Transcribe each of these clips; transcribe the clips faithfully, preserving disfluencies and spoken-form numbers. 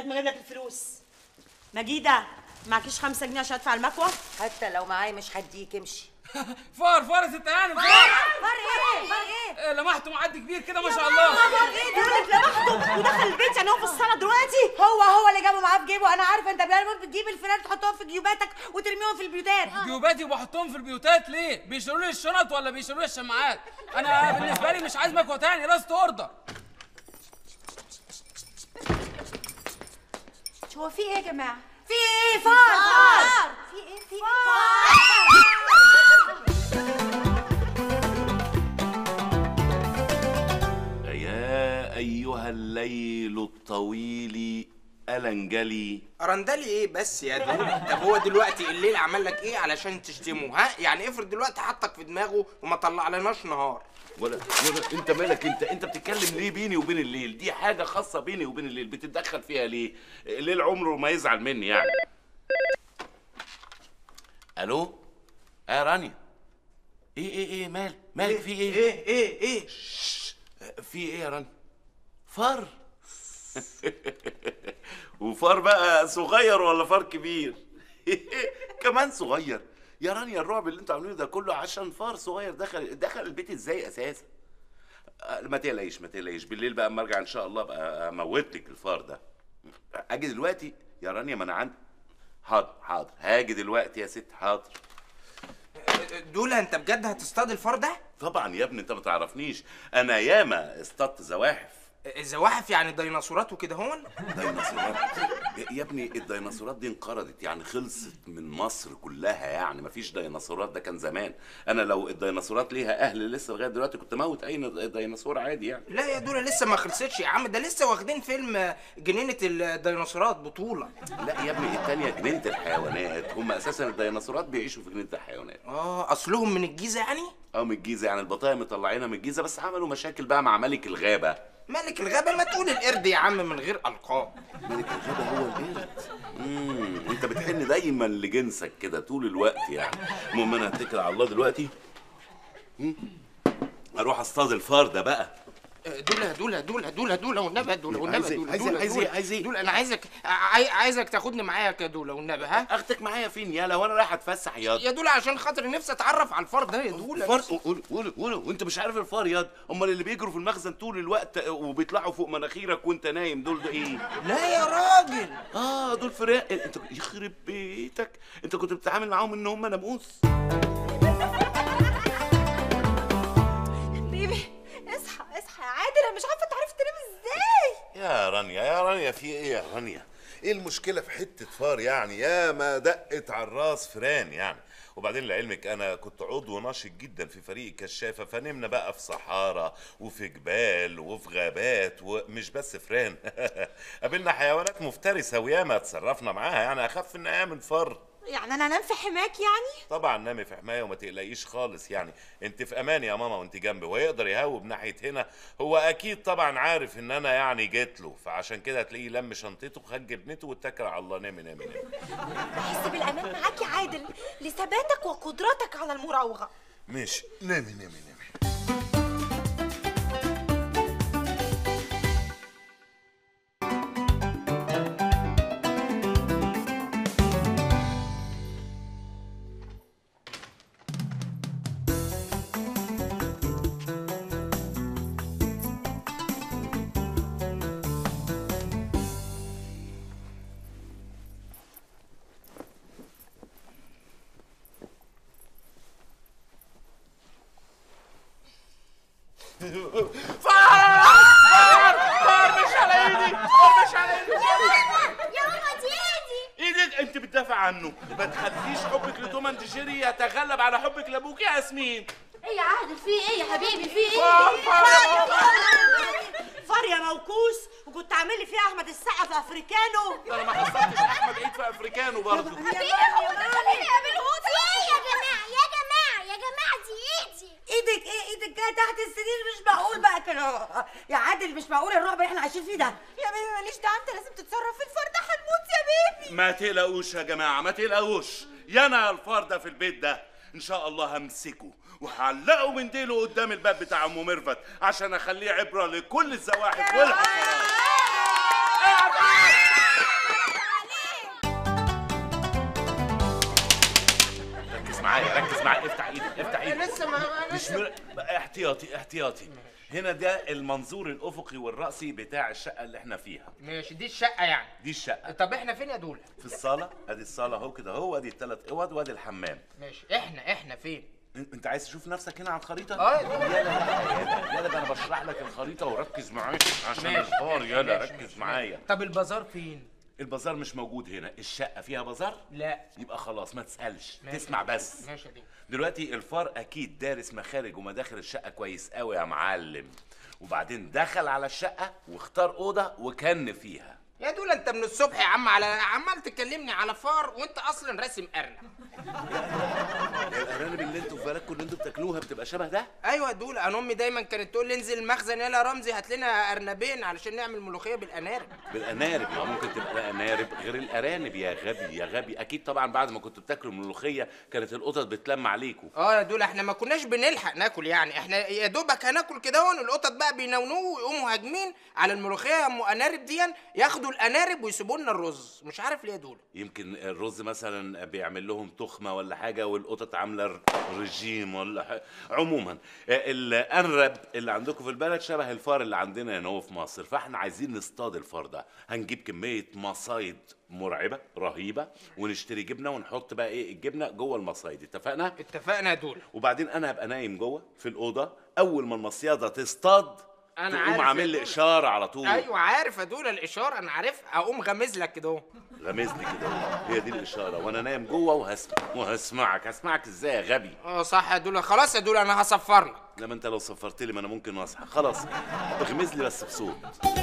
لغايه ما اجيب لك الفلوس. مجيده معكيش خمسة جنيه عشان ادفع المكوه؟ حتى لو معايا مش هديك، امشي. فار فار يا ست هانم، فار فار ايه؟ فار ايه؟ إيه لمحته معدي كبير كده ما شاء الله. فار ايه ده؟ لمحته ودخل البيت، يعني هو في الصاله دلوقتي؟ هو هو اللي جابه معاه في جيبه. انا عارفه انت بتجيب الفيران تحطهم في جيوباتك وترميهم في البيوتات. جيوباتي وبحطهم في البيوتات ليه؟ بيشيلوا لي الشنط ولا بيشيلوا لي الشماعات؟ انا بالنسبه لي مش عايز مكوه تاني، لاست اوردر. هو في ايه يا جماعه؟ في ايه؟ فار فار في ايه؟ في فار. يا ايها الليل الطويل ألنجلي. أرندلي ايه بس يا دول؟ طب هو دلوقتي الليل عمل لك ايه علشان تشتمه؟ ها؟ يعني افرض دلوقتي حطك في دماغه وما طلعلناش نهار. ولا ولا انت مالك؟ انت انت بتتكلم ليه بيني وبين الليل؟ دي حاجه خاصه بيني وبين الليل، بتتدخل فيها ليه؟ الليل عمره ما يزعل مني يعني. الو؟ اه يا رانيا. ايه ايه ايه مال؟ مالك في ايه؟ ايه ايه ايه؟ شش. في ايه يا رانيا؟ فار؟ وفار بقى صغير ولا فار كبير؟ كمان صغير يا رانيا. الرعب اللي انتوا عاملينه ده كله عشان فار صغير دخل دخل البيت ازاي اساسا؟ ما تقلقيش ما تقلقيش، بالليل بقى اما ارجع ان شاء الله بقى اموت لك الفار ده. اجي دلوقتي يا رانيا؟ ما انا عندي. حاضر حاضر هاجي دلوقتي يا ست، حاضر. دول انت بجد هتصطاد الفار ده؟ طبعا يا ابني، انت ما تعرفنيش، انا ياما اصطدت زواحف. الزواحف يعني ديناصورات وكده هون؟ ديناصورات يا ابني؟ الديناصورات دي انقرضت، يعني خلصت من مصر كلها، يعني مفيش ديناصورات، ده كان زمان. انا لو الديناصورات ليها اهل لسه لغايه دلوقتي كنت موت اي ديناصور عادي يعني. لا يا دول لسه ما خلصتش يا عم، ده لسه واخدين فيلم جنينة الديناصورات بطولة. لا يا ابني التانية جنينة الحيوانات، هم اساسا الديناصورات بيعيشوا في جنينة الحيوانات. اه اصلهم من الجيزة يعني؟ اه من الجيزة، يعني البطايا مطلعينها من الجيزة، بس عملوا مشاكل بقى مع ملك الغابة. ملك الغابة؟ ما تقول القرد يا عم من غير ألقاب. ملك الغابة هو القرد. امم انت بتحن دايما لجنسك كده طول الوقت يعني. المهم انا هتكل على الله دلوقتي، اروح اصطاد الفار ده بقى. دول دول دول دول دول والنبي، دول والنبي، دول عايز ايه؟ عايز ايه؟ عايز ايه؟ دول انا عايزك عاي... عايزك تاخدني معاك يا دول والنبي. ها؟ اخدك معايا فين يالا؟ وانا رايح اتفسح ياض يا دول عشان خاطر نفسي اتعرف على الفار ده يا دول. الفار؟ قول قول قول. وانت مش عارف الفار ياض؟ امال اللي بيجروا في المخزن طول الوقت وبيطلعوا فوق مناخيرك وانت نايم دول ده ايه؟ لا يا راجل. اه دول فراق. انت يخرب بيتك، انت كنت بتتعامل معاهم ان هم ناموس. بيبي اصحى اصحى يا عادل، انا مش عارفه انت عرفت تنام ازاي. يا رانيا يا رانيا في ايه يا رانيا؟ ايه المشكلة في حتة فار يعني؟ يا ما دقت على الراس فران يعني. وبعدين لعلمك انا كنت عضو ناشط جدا في فريق الكشافة، فنمنا بقى في صحارى وفي جبال وفي غابات، ومش بس فران. قابلنا حيوانات مفترسة وياما اتصرفنا معاها، يعني اخف ان ايام الفار. يعني انا انام في حماك يعني؟ طبعا نامي في حمايه وما تقلقيش خالص، يعني انت في امان يا ماما وانت جنبي، ويقدر يهوب ناحيه هنا. هو اكيد طبعا عارف ان انا يعني جيت له، فعشان كده هتلاقيه لم شنطته وخد جبنته واتكل على الله. نامي نامي نامي. بحس بالامان معاك يا عادل لثباتك وقدرتك على المراوغه. ماشي نامي نامي نامي. فار فار فار مش على ايدي، فار مش على ايدي. يا ماما دي ايدي. ايدك انت بتدافع عنه، ما تخليش حبك لتوم اند جيري يتغلب على حبك لابوك يا ياسمين. ايه يا عادل في ايه يا حبيبي؟ في ايه؟ فار فار يا ماما. فار يا موكوس، وكنت عامل لي فيها احمد السقا في افريكانو. انا ما حصلتش احمد عيد في افريكانو برضه. حبيبي خليني اقابلهوت. ايه يا جماعه يا جماعه يا جماعه دي ايدي. ايدك ايه؟ ايدك جايه تحت السرير؟ مش معقول بقى كده يا عادل، مش معقول الرعب اللي احنا عايشين فيه ده. يا بيبي ماليش دعوه، انت لازم تتصرف في الفار ده، هنموت يا بيبي. ما تقلقوش يا جماعه، ما تقلقوش، يا انا الفار ده في البيت ده ان شاء الله همسكه وهعلقه من ديله قدام الباب بتاع ام ميرفت عشان اخليه عبره لكل الزواحف والحشرات. اسمع، افتح ايدك، افتح ايدك. لسه ما مش مر... احتياطي احتياطي. هنا ده المنظور الافقي والرأسي بتاع الشقه اللي احنا فيها. ماشي، دي الشقه يعني. دي الشقه. طب احنا فين يا دوله؟ في الصاله، ادي الصاله اهو كده اهو، ادي الثلاث اوض وادي الحمام. ماشي، احنا احنا فين؟ انت عايز تشوف نفسك هنا على الخريطه؟ اه يلا يلا يلا، ده انا بشرح لك الخريطه وركز معايا عشان ماشي، الفار. ماشي، يلا ماشي، ركز ماشي. معايا. طب البازار فين؟ البازار مش موجود هنا. الشقه فيها بازار؟ لا. يبقى خلاص ما تسالش، ماشي. تسمع بس. ماشي يا دي. دلوقتي الفار اكيد دارس مخارج ومداخل الشقه كويس قوي يا معلم، وبعدين دخل على الشقه واختار اوضه وكن فيها. يا دوله انت من الصبح يا عم على عمال تكلمني على فار وانت اصلا راسم ارنب. الارانب اللي انتوا في بالكم اللي انتوا بتاكلوها بتبقى شبه ده؟ ايوه يا دوله، انا امي دايما كانت تقول لي انزل المخزن يلا يا رمزي هات لنا ارنبين علشان نعمل ملوخيه بالانارب. بالانارب؟ ما ممكن تبقى انارب غير الارانب يا غبي يا غبي. اكيد طبعا بعد ما كنتوا بتاكلوا الملوخيه كانت القطط بتلم عليكم. اه يا دوله احنا ما كناش بنلحق ناكل يعني، احنا يا دوبك هناكل كده هون القطط بقى بينونوا ويقوموا هاجمين على الملوخيه يا ام انارب دي، ياخدوا الانارب ويسيبوا لنا الرز. مش عارف ليه يا دوله. يمكن الرز مثلا بيعمل لهم تخمه ولا حاجه والقطط عامله رجيم ولا حاجة. عموما الانرب اللي عندكم في البلد شبه الفار اللي عندنا هنا في مصر، فاحنا عايزين نصطاد الفار ده. هنجيب كميه مصايد مرعبه رهيبه ونشتري جبنه ونحط بقى ايه الجبنه جوه المصايد. اتفقنا؟ اتفقنا يا دوله. وبعدين انا هبقى نايم جوه في الاوضه، اول ما المصياده تصطاد انا تقوم عارف عامل لي اشاره على طول. ايوه عارف يا دوله الاشاره، انا عارفها. اقوم غمز لك كده اهو. غمزني كده، هي دي الاشاره، وانا نايم جوه وهسمع وهسمعك. هسمعك ازاي يا غبي؟ اه صح يا دوله. خلاص يا دوله انا هصفر لك. لما انت لو صفرت لي ما انا ممكن اصحى. خلاص اغمز لي بس بصوت.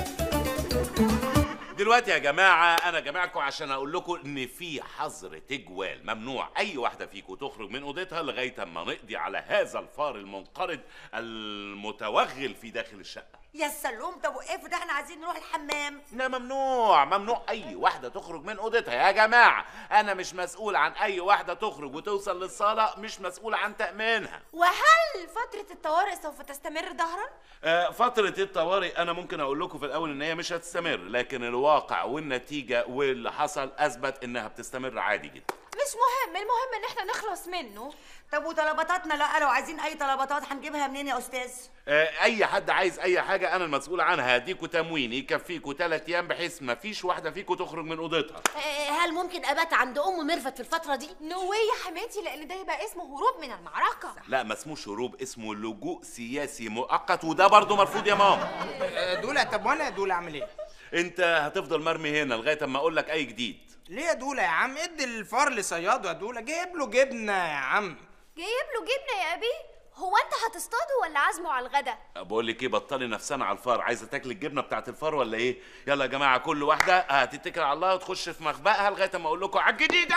دلوقتي يا جماعه انا جماعكم عشان اقول لكم ان في حظر تجوال، ممنوع اي واحده فيكم تخرج من اوضتها لغايه اما نقضي على هذا الفار المنقرض المتوغل في داخل الشقه. يا سلوم، طب وقف ده احنا عايزين نروح الحمام. لا ممنوع، ممنوع اي واحده تخرج من اوضتها يا جماعه. انا مش مسؤول عن اي واحده تخرج وتوصل للصاله، مش مسؤول عن تامينها. وهل فترة الطوارئ سوف تستمر دهرا؟ آه فتره الطوارئ انا ممكن اقول لكم في الاول ان هي مش هتستمر، لكن الواقع والنتيجه واللي حصل اثبت انها بتستمر عادي جدا. مش مهم، المهم ان احنا نخلص منه. طب وطلباتاتنا لا، لو عايزين اي طلباتات هنجيبها منين يا استاذ؟ آه اي حد عايز اي حاجه انا المسؤول عنها. هديكوا تموين يكفيكوا ثلاث ايام بحيث ما فيش واحده فيكم تخرج من اوضتها. هل ممكن ابات عند ام ميرفت في الفتره دي؟ نو يا حماتي، لان ده يبقى اسمه هروب من المعركه. لا ما اسموش هروب، اسمه لجوء سياسي مؤقت، وده برضه مرفوض يا ماما. دوله طب وانا يا دوله اعمل ايه؟ انت هتفضل مرمي هنا لغايه اما اقول لك اي جديد. ليه يا دوله يا عم؟ ادي الفار لصياده يا دوله، جايب له جبنه يا عم. جايب له جبنه يا ابي؟ هو انت هتصطاده ولا عازمه على الغدا؟ بقول لك ايه، بطلي نفسنا على الفار. عايزه تاكل الجبنه بتاعت الفار ولا ايه؟ يلا يا جماعه كل واحده هتتكل على الله وتخش في مخبأها لغايه اما اقول لكم على الجديده.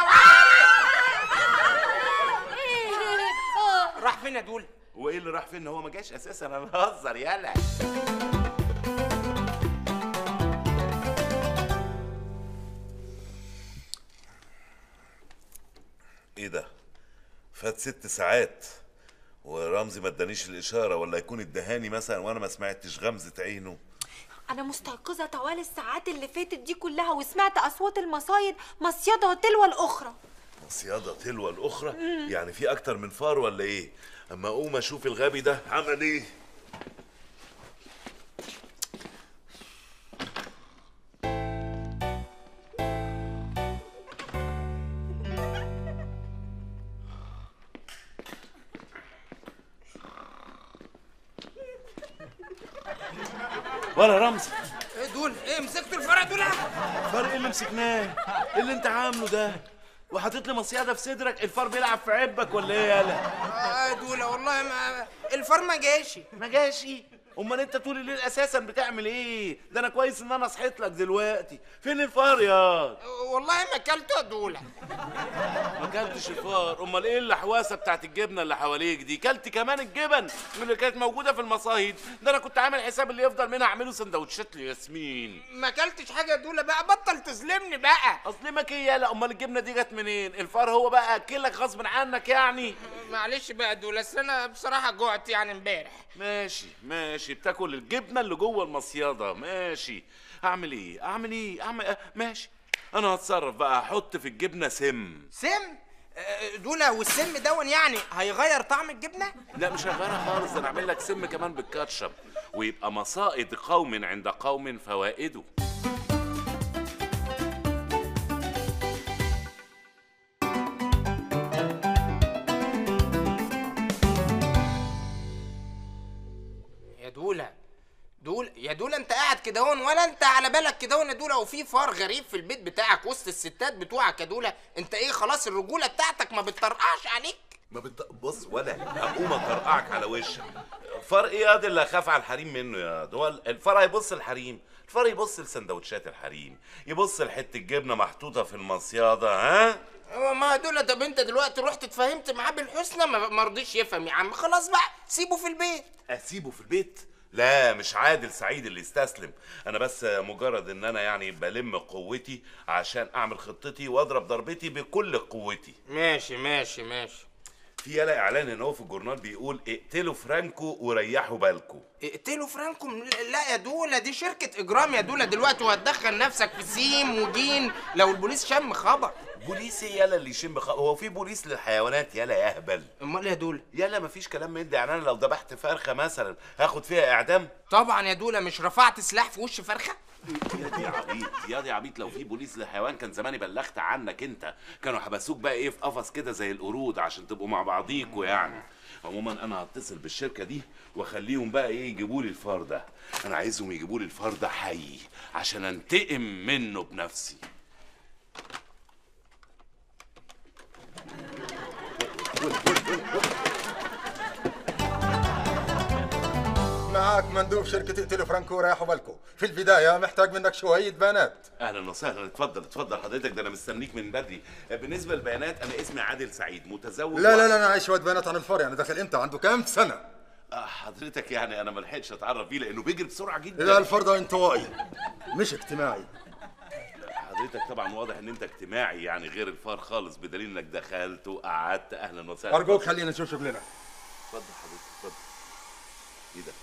راح فين يا دوله؟ وايه اللي راح فين؟ هو ما جاش اساسا، انا بهزر. يلا ايه ده؟ فات ست ساعات ورمزي ما ادانيش الاشاره، ولا يكون ادهاني مثلا وانا ما سمعتش غمزه عينه. أنا مستيقظة طوال الساعات اللي فاتت دي كلها وسمعت أصوات المصايد مصيدة تلو الأخرى. مصيدة تلو الأخرى؟ مم. يعني في أكتر من فار ولا إيه؟ أما أقوم أشوف الغبي ده عمل إيه؟ ولا رمزي. ايه دول؟ ايه مسكتوا الفار يا دوله؟ الفار ايه اللي مسكناه؟ ايه اللي انت عامله ده؟ وحاطط لي مصيده في صدرك؟ الفار بيلعب في عبك ولا ايه يالا؟ اه يا دوله والله ما الفار ما جاش. ما جاش؟ امال انت طول الليل اساسا بتعمل ايه؟ ده انا كويس ان انا صحيت لك دلوقتي. فين الفار يا؟ والله ما اكلته يا دوله. ما اكلتش الفار؟ امال ايه الحواسه بتاعت الجبنه اللي حواليك دي؟ كلت كمان الجبن اللي كانت موجوده في المصايد؟ ده انا كنت عامل حساب اللي يفضل منها اعمله سندوتشات لياسمين. ما اكلتش حاجه يا دوله بقى، بطل تظلمني بقى. اظلمك ايه يالا؟ امال الجبنه دي جت منين؟ الفار هو بقى اكلك غصب عنك يعني؟ معلش بقى يا دوله، اصل انا بصراحه جوعت يعني امبارح. ماشي ماشي، بتاكل الجبنه اللي جوه المصيده. ماشي، اعمل ايه اعمل ايه اعمل إيه؟ ماشي، انا هتصرف بقى. احط في الجبنه سم. سم؟ دولا والسم دون يعني هيغير طعم الجبنه؟ لا مش هغيرها خالص، ده انا اعمل لك سم كمان بالكاتشب، ويبقى مصائد قوم عند قوم فوائده. يا دولا دول يا دولا انت قاعد كده هون ولا انت على بالك كده هون يا دولا؟ وفي فار غريب في البيت بتاعك وسط الستات بتوعك يا دولا؟ انت ايه خلاص الرجوله بتاعتك ما بتطرقعش عليك؟ ما بت... بص ولا هقوم اطرقعك على وشك. فار ايه ياض اللي اخاف على الحريم منه يا دول؟ الفار هيبص الحريم، الفار يبص لسندوتشات الحريم، يبص لحته جبنه محطوطه في المصياده. ها ما دول. طب انت دلوقتي رحت اتفاهمت معاه بالحسنى ما رضيش يفهم يا عم، خلاص بقى سيبه في البيت. اسيبه في البيت؟ لا مش عادل سعيد اللي يستسلم، انا بس مجرد ان انا يعني بلم قوتي عشان اعمل خطتي واضرب ضربتي بكل قوتي. ماشي ماشي ماشي. في يالا اعلان ان هو في الجورنال بيقول اقتلوا فرانكو وريحوا بالكم. اقتلوا فرانكو؟ لا يا دولا دي شركة اجرام يا دولا دلوقتي، وهتدخل نفسك في سين وجين لو البوليس شم خبر. بوليس ايه يالا اللي يشم خبر؟ هو في بوليس للحيوانات يالا يا اهبل؟ امال يا دولا؟ يالا مفيش كلام من ده، يعني انا لو ذبحت فرخه مثلا هاخد فيها اعدام؟ طبعا يا دولا، مش رفعت سلاح في وش فرخه؟ يا دي عبيط يا دي عبيط، لو في بوليس للحيوان كان زماني بلغت عنك انت، كانوا حبسوك بقى ايه في قفص كده زي القرود عشان تبقوا مع بعضيكوا يعني. عموما انا هتصل بالشركه دي واخليهم بقى ايه يجيبوا لي الفار ده، انا عايزهم يجيبوا لي الفار ده حي عشان انتقم منه بنفسي. معاك مندوب شركة اقتلوا فرانكو وريحوا بالكم. في البداية محتاج منك شوية بيانات. اهلا وسهلا، اتفضل اتفضل حضرتك، ده انا مستنيك من بدري. بالنسبة للبيانات انا اسمي عادل سعيد، متزوج. لا لا لا انا عايز شوية بيانات عن الفار، يعني داخل امتى؟ عنده كام سنة؟ آه حضرتك يعني انا ما لحقتش اتعرف بيه لانه بيجري بسرعة جدا. لا الفار ده انطوائي مش اجتماعي. حضرتك طبعا واضح ان انت اجتماعي يعني غير الفار خالص، بدليل انك دخلت وقعدت. اهلا وسهلا. ارجوك خلينا نشوف شغلنا. اتفضل حضرتك اتفضل. ايه ده؟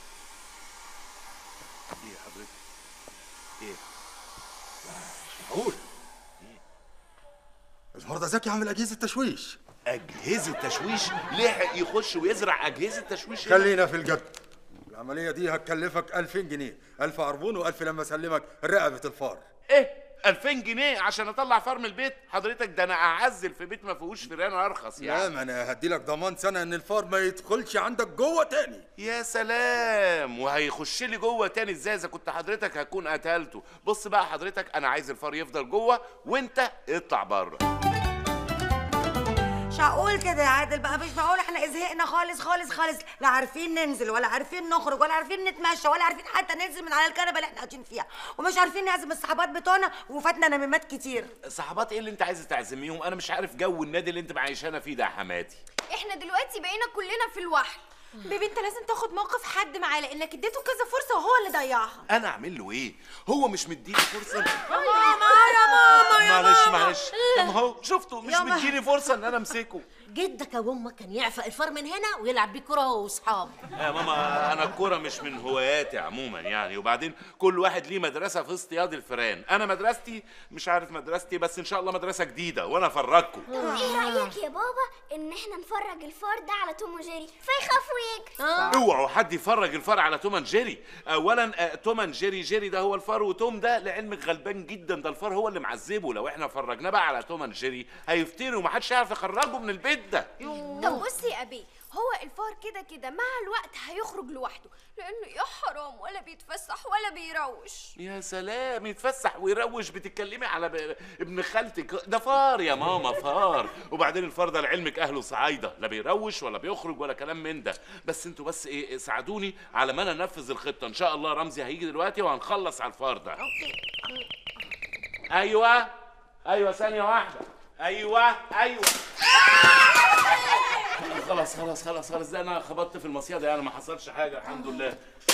ايه حضرتك؟ ايه؟ مش معقول. الفار ده ذكي عامل اجهزة تشويش. اجهزة تشويش؟ لحق يخش ويزرع اجهزة تشويش؟ خلينا في الجد. العملية دي هتكلفك ألفين جنيه، ألف عربون وألف لما اسلمك رقبة الفار. ايه؟ ألفين جنيه عشان اطلع فار من البيت؟ حضرتك ده انا اعزل في بيت ما فيهوش فيران ارخص يعني. لا ما انا هديلك ضمان سنه ان الفار ما يدخلش عندك جوه تاني. يا سلام، وهيخش لي جوه تاني ازاي اذا كنت حضرتك هكون قتلته؟ بص بقى حضرتك، انا عايز الفار يفضل جوه وانت اطلع بره. مش هقول كده يا عادل بقى، مش معقول احنا ازهقنا خالص خالص خالص، لا عارفين ننزل ولا عارفين نخرج ولا عارفين نتمشى ولا عارفين حتى ننزل من على الكنبه اللي احنا قاعدين فيها، ومش عارفين نعزم الصحابات بتوعنا، وفاتنا نميمات كتير. صحابات ايه اللي انت عايزه تعزميهم؟ انا مش عارف جو النادي اللي انت معيشانا فيه ده يا حماتي. احنا دلوقتي بقينا كلنا في الوحل. بيبي انت لازم تاخد موقف حد معاه لانك اديته كذا فرصه وهو اللي ضيعها. انا اعمل له ايه؟ هو مش مديني فرصه. يا ماما يا ماما يا معلش ماما معلش ما هو شفتوا مش مديني فرصه ان انا امسكه. جدك ابو امك كان يعفق الفار من هنا ويلعب بيه كوره هو واصحابه. يا ماما انا الكوره مش من هواياتي عموما يعني، وبعدين كل واحد ليه مدرسه في اصطياد الفئران، انا مدرستي مش عارف مدرستي بس ان شاء الله مدرسه جديده وانا افرجكم. ايه رايك يا بابا ان احنا نفرج الفار ده على توم وجيري فيخاف ويجري؟ اوعوا حد يفرج الفار على توم اند جيري. اولا توم اند جيري، جيري ده هو الفار وتوم ده لعلمك غلبان جدا، ده الفار هو اللي معذبه. لو احنا فرجناه بقى على توم اند جيري هيفتروا ومحدش هيعرف يخرجه من البيت ده. طب بص يا ابي، هو الفار كده كده مع الوقت هيخرج لوحده لانه يا حرام ولا بيتفسح ولا بيروش. يا سلام، يتفسح ويروش؟ بتتكلمي على ب... ابن خالتك ده فار يا ماما، فار. وبعدين الفار ده لعلمك اهله صعايده، لا بيروش ولا بيخرج ولا كلام من ده. بس انتوا بس ايه ساعدوني على ما انا انفذ الخطه. ان شاء الله رمزي هيجي دلوقتي وهنخلص على الفار ده. ايوه ايوه ثانيه واحده. ايوه ايوه خلاص خلاص خلاص خلاص، ده انا خبطت في المصيده يعني ما حصلش حاجه الحمد لله.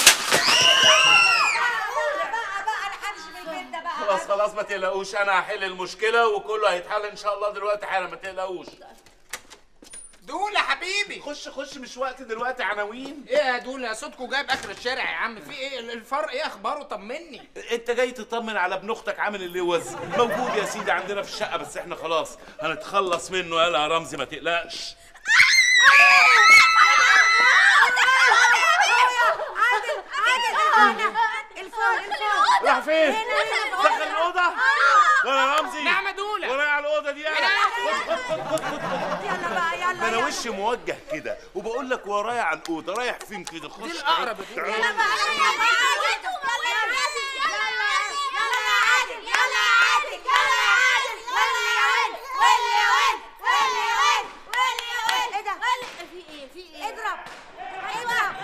خلاص خلاص ما تقلقوش، انا هحل المشكله وكله هيتحل ان شاء الله دلوقتي حالا، ما تقلقوش. دولة حبيبي. خش خش، مش وقت دلوقتي عناوين. ايه يا دولة صوتكوا جايب اخر الشارع يا عم، في ايه الفرق؟ ايه اخباره؟ طمني. انت جاي تطمن على ابن اختك عامل اللوز؟ موجود يا سيدي عندنا في الشقه، بس احنا خلاص هنتخلص منه. يلا يا رمزي ما تقلقش. عادل عادل الفار الفار راح فين؟ دخل الاوضه ولا رمزي؟ نعم يا دولة. ولا على الاوضه دي. يلا بقى يلا. انا وشي موجه كده وبقول لك ورايا على الاوضه. رايح فين كده؟ خش. دي الاقرب. يلا بقى يلا عادل يلا يا عادل يلا يلا يا عادل يلا يا عادل يلا يا عادل ولا يا ويل ولا يا ويل ولا يا ويل ولا يا ويل. ايه ده؟ في ايه في ايه؟ اضرب اضرب.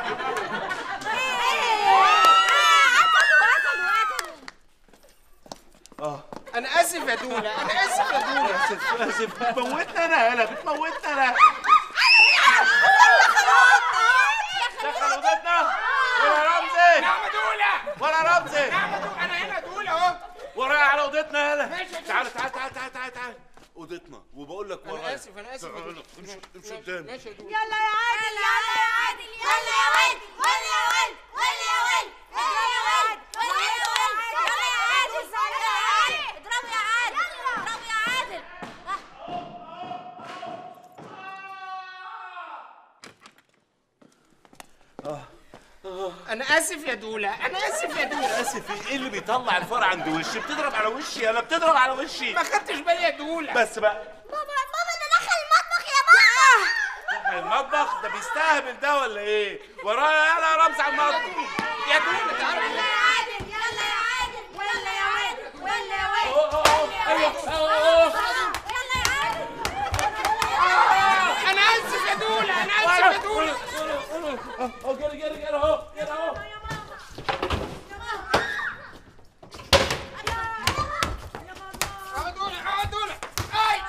اه انا اسف يا دولة، انا اسف يا دولة. اسف اسف. بتموتنا انا يالا، بتموتنا انا. دخل اوضتنا ولا رمزي؟ نعم يا دولة. ولا رمزي؟ نعم يا دولة. انا هنا يا دولة اهو. ورايا على اوضتنا يالا. ماشي يا دولة. تعال تعال تعال تعال تعال تعال اوضتنا، وبقول لك ورايا. انا اسف انا اسف. امشي امشي قدام. ماشي يا دولة. يلا يا عادل يلا يا عادل يلا يا ويل ولا يا ويل ولا يا ويل ولا يا ويل ولا يا ويل يلا يا عادل يلا يا عادل اضرب يا عادل اضرب يا عادل. انا اسف يا دولة، انا اسف يا دولة. اسف ايه اللي بيطلع الفار عند وشي؟ بتضرب على وشي؟ انا بتضرب على وشي. ما خدتش بالي يا دولة. بس بقى بابا بابا ده دخل المطبخ يا بابا. دخل المطبخ؟ ده بيستهبل ده ولا ايه؟ ورايا يلا يا رمزي على المطبخ. يا دولة تعالى. يلا يا عادل يلا يا عادل ولا يا ويل ولا يا ويل. أوه، أوه، أيوه. يلا يا عادل. انا اسف يا دولة، انا اسف يا دولة. اهو جري جري جري اهو جري اهو. اه دولة اه دولة. اي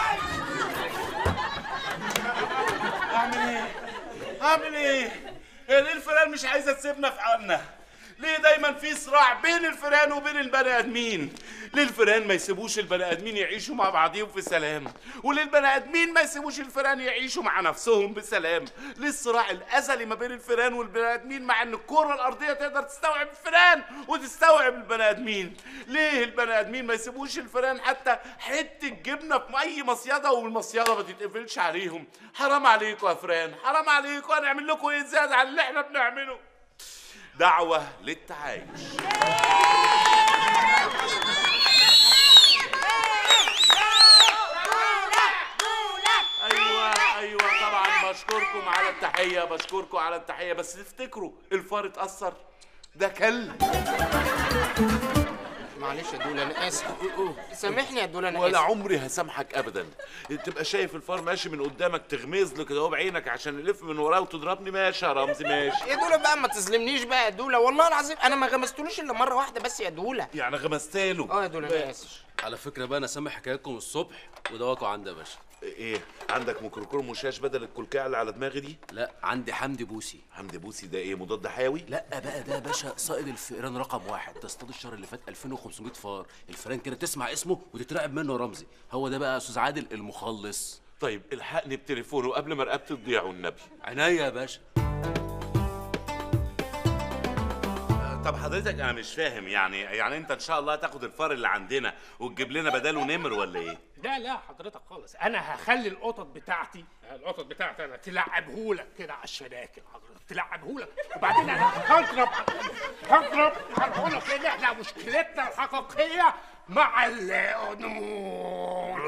اعمل ايه؟ اعمل ايه؟ هي ليه الفئران مش عايزه تسيبنا في حالنا؟ ليه دايما في صراع بين الفئران وبين البني ادمين؟ ليه الفئران ما يسيبوش البني ادمين يعيشوا مع بعضيهم في سلام؟ وليه البني ادمين ما يسيبوش الفئران يعيشوا مع نفسهم بسلام؟ ليه الصراع الازلي ما بين الفئران والبني ادمين مع ان الكره الارضيه تقدر تستوعب الفئران وتستوعب البني ادمين؟ ليه البني ادمين ما يسيبوش الفئران حتى حته جبنه في اي مصيده والمصيده ما تتقفلش عليهم؟ حرام عليكم يا فئران، حرام عليكم. هنعمل لكم ايه زياده عن اللي احنا بنعمله؟ دعوة للتعايش. ايوه ايوه طبعا بشكركم على التحية، بشكركم على التحية، بس تفتكروا الفار اتأثر؟ ده كلب. معلش يا دولة انا اسف. سامحني يا دولة انا اسف. ولا عمري هسامحك ابدا. تبقى شايف الفار ماشي من قدامك تغمز له كده اهو بعينك عشان يلف من وراه وتضربني؟ ماشي يا رمزي ماشي. يا دولة بقى ما تظلمنيش بقى يا دولة، والله العظيم انا ما غمستلوش الا مرة واحدة بس يا دولة. يعني غمزتله؟ اه يا دولة انا اسف. على فكرة بقى انا سامع حكايتكم الصبح ودواكوا عندي يا باشا. ايه عندك ميكروكور مشاش بدل الكلكعه اللي على دماغي دي؟ لا عندي حمدي بوسي. حمدي بوسي ده ايه، مضاد حيوي؟ لا بقى ده يا باشا صائد الفئران رقم واحد، تصطاد الشهر اللي فات ألفين وخمسمية فار، الفئران كده تسمع اسمه وتترعب منه يا رمزي. هو ده بقى يا استاذ عادل المخلص. طيب الحقني بتليفونه قبل ما رقبتي تضيع والنبي. عينيا يا باشا. طب حضرتك انا مش فاهم، يعني يعني انت ان شاء الله هتاخد الفار اللي عندنا وتجيب لنا بداله نمر ولا ايه؟ لا لا حضرتك خالص، انا هخلي القطط بتاعتي القطط بتاعتي انا تلعبهولك كده على الشناكل حضرتك، تلعبهولك وبعدين انا هضرب هضرب هضربهولك ان احنا مشكلتنا الحقيقيه مع النمور.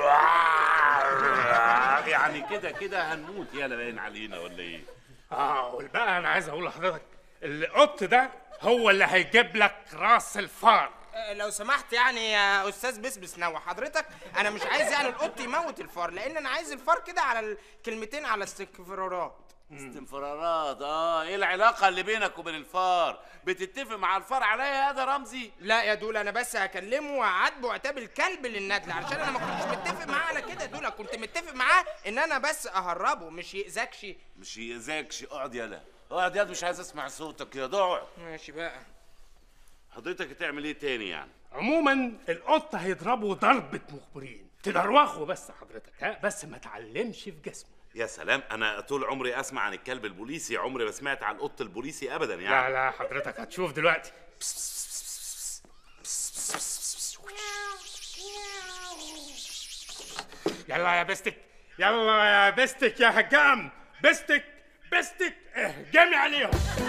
يعني كده كده هنموت يالا باين علينا ولا ايه؟ اه بقى انا عايز اقول لحضرتك القط ده هو اللي هيجيب لك راس الفار. لو سمحت يعني يا استاذ بسبس نوع حضرتك، انا مش عايز يعني القط يموت الفار، لان انا عايز الفار كده على الكلمتين على استنفرارات. استنفرارات؟ اه ايه العلاقه اللي بينك وبين الفار؟ بتتفق مع الفار عليا يا ده رمزي؟ لا يا دول انا بس هكلمه وهعاتبه عتاب الكلب للندل، علشان انا ما كنتش متفق معاه على كده. دول كنت متفق معاه ان انا بس اهربه مش يأذكش. مش يأذكش؟ اقعد يالا اقعد يالا، مش عايز اسمع صوتك يا ضاع. ماشي بقى. حضرتك هتعمل ايه تاني يعني؟ عموما القط هيضربه ضربة مخبرين تدروخه بس حضرتك، ها بس ما تعلمش في جسمه. يا سلام، انا طول عمري اسمع عن الكلب البوليسي، عمري ما سمعت عن القط البوليسي ابدا يعني. لا لا حضرتك هتشوف دلوقتي. يلا يا بستك، يلا يا بستك يا هجام، بستك بستك اهجمي عليهم.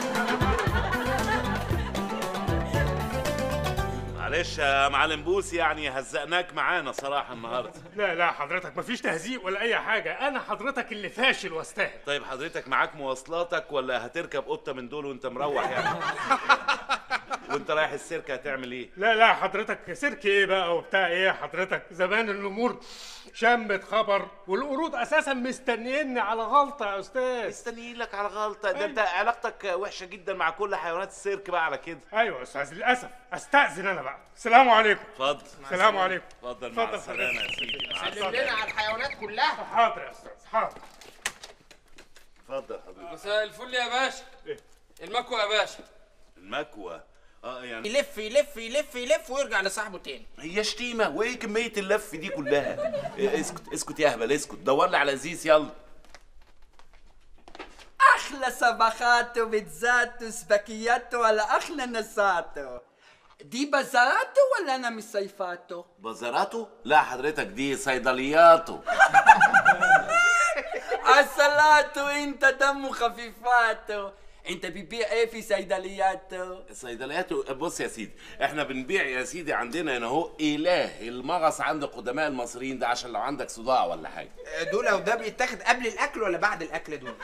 معلش يا معلم بوسي، يعني هزقناك معانا صراحه النهارده. لا لا حضرتك مفيش تهزيق ولا اي حاجه، انا حضرتك اللي فاشل واستاهل. طيب حضرتك معاك مواصلاتك ولا هتركب قطه من دول وانت مروح يعني؟ وانت رايح السيرك هتعمل ايه؟ لا لا حضرتك سيرك ايه بقى وبتاع ايه حضرتك؟ زمان الامور شمت خبر والقرود اساسا مستنيني على غلطه يا استاذ. مستنيين لك على غلطه؟ ده انت علاقتك وحشه جدا مع كل حيوانات السيرك بقى على كده. ايوه يا استاذ للاسف. استاذن انا بقى. السلام عليكم. اتفضل. السلام عليكم. اتفضل مع السلامه يا سيدي. سلم لنا على الحيوانات كلها. حاضر يا استاذ حاضر. اتفضل حضرتك. مساء الفل يا باشا. ايه المكوى يا باشا؟ المكوى اه يعني يلف يلف يلف يلف ويرجع لصاحبه تاني. هي شتيمه وايه كميه اللف دي كلها؟ إيه اسكت اسكت يا اهبل اسكت، دور لي على زيس يلا. احلى صباحاتو بيتزاتو سباكياتو ولا احلى نساتو؟ دي بازاراتو ولا انا مش صيفاتو؟ بازاراتو؟ لا حضرتك دي صيدلياتو. عسلاتو انت دمه خفيفاتو. انت بتبيع ايه في صيدلياتو؟ صيدلياتو بص يا سيدي، احنا بنبيع يا سيدي عندنا هنا اهو اله المغص عند قدماء المصريين، ده عشان لو عندك صداع ولا حاجه. دول وده بيتاخد قبل الاكل ولا بعد الاكل دول؟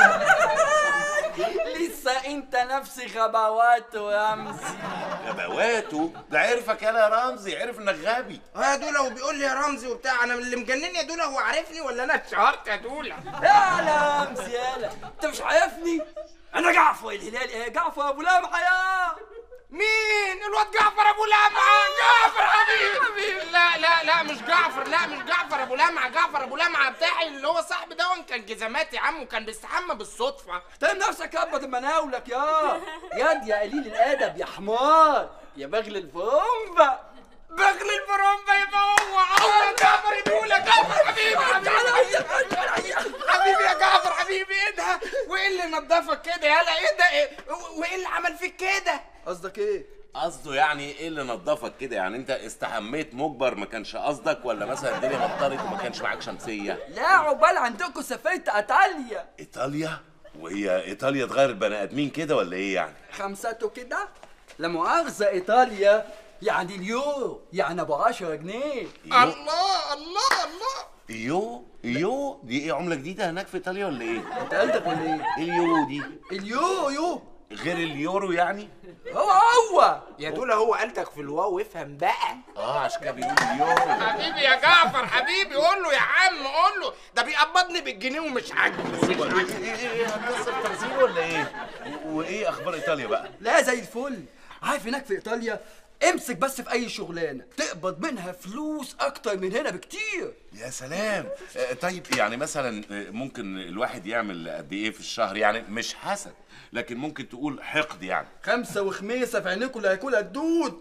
لسه انت نفس غباواتو يا رمزي. غباواتو؟ ده عرفك يالا يا رمزي، عرف انك غبي. اه يا دوله وبيقول لي يا رمزي وبتاع، انا اللي مجنني يا دوله هو عارفني ولا انا اتشهرت يا دوله؟ يا رمزي يالا انت مش عارفني؟ انا جعفر الهلال. ايه جعفر ابو لمعه يا مين؟ الواد جعفر ابو لمعه. جعفر حبيبي حبيبي. لا لا لا مش جعفر، لا مش جعفر ابو لمعه. جعفر ابو لمعه بتاعي اللي هو صاحبي ده كان جزمات يا عم وكان بيستحمى بالصدفه. احترم نفسك يا ابا مناولك يا ياد يا قليل الادب يا حمار يا بغل الفرنبه. بغل الفرنبه يبقى هو عوض جعفر يدولك. جعفر حبيبي حبيبي حبيبي يا جعفر حبيبي. ايه ده؟ وايه اللي نضفك كده يالا؟ ايه ده؟ إيه؟ وايه اللي عمل فيك كده؟ قصدك ايه؟ قصده يعني ايه اللي نضفك كده؟ يعني انت استحميت مجبر ما كانش قصدك، ولا مثلا الدنيا مطرت وما كانش معاك شمسيه؟ لا عقبال عندكم سافرت ايطاليا. ايطاليا؟ وهي ايطاليا تغير البني ادمين كده ولا ايه يعني؟ خمساته كده؟ لا مؤاخذه ايطاليا يعني اليورو يعني ابو عشرة جنيه. الله الله الله. يو يو دي ايه؟ عمله جديده هناك في ايطاليا ولا ايه؟ انت قلتك ولا ايه؟ ايه اليورو دي؟ اليورو يو غير اليورو يعني؟ هو هو يا دوله هو قالتك في الواو افهم بقى. اه عشان كده بيقول اليورو. حبيبي يا جعفر حبيبي قول له يا عم قول له ده بيقبضني بالجنيه ومش عاجبني. ايه ايه هتكسر تمثيل ولا ايه؟ وايه اخبار ايطاليا بقى؟ لا زي الفل. عارف هناك في ايطاليا امسك بس في اي شغلانه تقبض منها فلوس اكتر من هنا بكتير. يا سلام. طيب يعني مثلا ممكن الواحد يعمل قد ايه في الشهر؟ يعني مش حسد لكن ممكن تقول حقد يعني. خمسه وخميسه في عينيكوا اللي هياكلها الدود.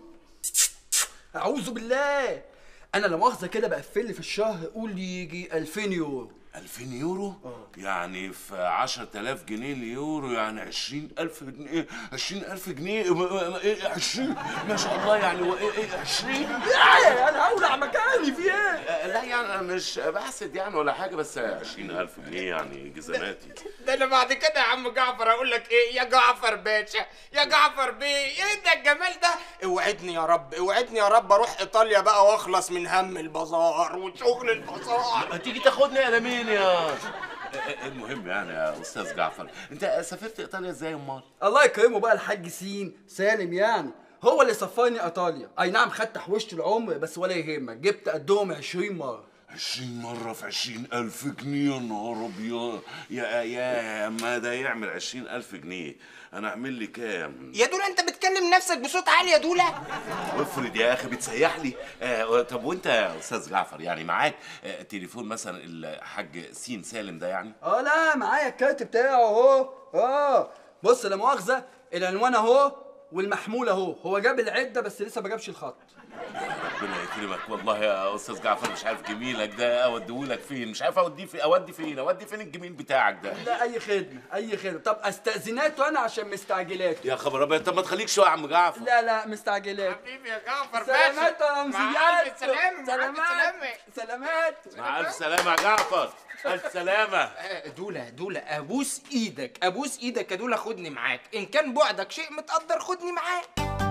اعوذ بالله. انا لا مؤاخذه كده بقفل لي في الشهر قول يجي ألفين يورو. ألفين يورو؟ اه يعني في عشرة آلاف جنيه اليورو يعني عشرين ألف جنيه. عشرين ألف جنيه ايه عشرين؟ ما شاء الله يعني وايه ايه عشرين؟ ايه انا هولع مكاني في ايه؟ لا يعني انا مش بحسد يعني ولا حاجه، بس عشرين ألف جنيه يعني جزماتي. ده انا بعد كده يا عم جعفر اقول لك ايه؟ يا جعفر باشا يا جعفر بيه. ايه ده الجمال ده؟ اوعدني يا رب اوعدني يا رب اروح ايطاليا بقى واخلص من هم البازار وشغل البازار. تيجي تاخدني يا مين يا المهم يعني يا استاذ جعفر، انت سافرت ايطاليا ازاي امال؟ الله يكرمه بقى الحاج سين سالم يعني هو اللي سفرني ايطاليا. اي نعم خدت حوشت العمر بس ولا يهمك جبت قدهم عشرين مره. عشرين مرة في عشرين ألف جنيه؟ يا نهار أبيض يا يا ما ده يعمل عشرين ألف جنيه أنا أعمل لي كام؟ يا دولا أنت بتكلم نفسك بصوت عالي يا دولا؟ وافرض يا أخي بتسيح لي. آه طب وأنت يا أستاذ جعفر يعني معاك آه تليفون مثلا الحاج سين سالم ده يعني؟ أه لا معايا الكارت بتاعه أهو. أه بص لا مؤاخذة العنوان أهو والمحمول اهو. هو جاب العده بس لسه ما جابش الخط. ربنا يكرمك والله يا استاذ جعفر. مش عارف جميلك ده اوديهولك فين، مش عارف اوديه فين، اودي فين اودي فين الجميل بتاعك ده. لا اي خدمه اي خدمه. طب استاذناته انا عشان مستعجلات. يا خبر ابيض. طب ما تخليك شويه يا عم جعفر. لا لا مستعجلات. حبيبي يا جعفر. سلامات يا مع رمزيات. الف سلامه. سلامات سلامات. مع الف سلامه يا جعفر. الف سلامه. دوله دوله ابوس ايدك ابوس ايدك يا دوله، خدني معاك. ان كان بعدك شيء متقدر خدني معاك.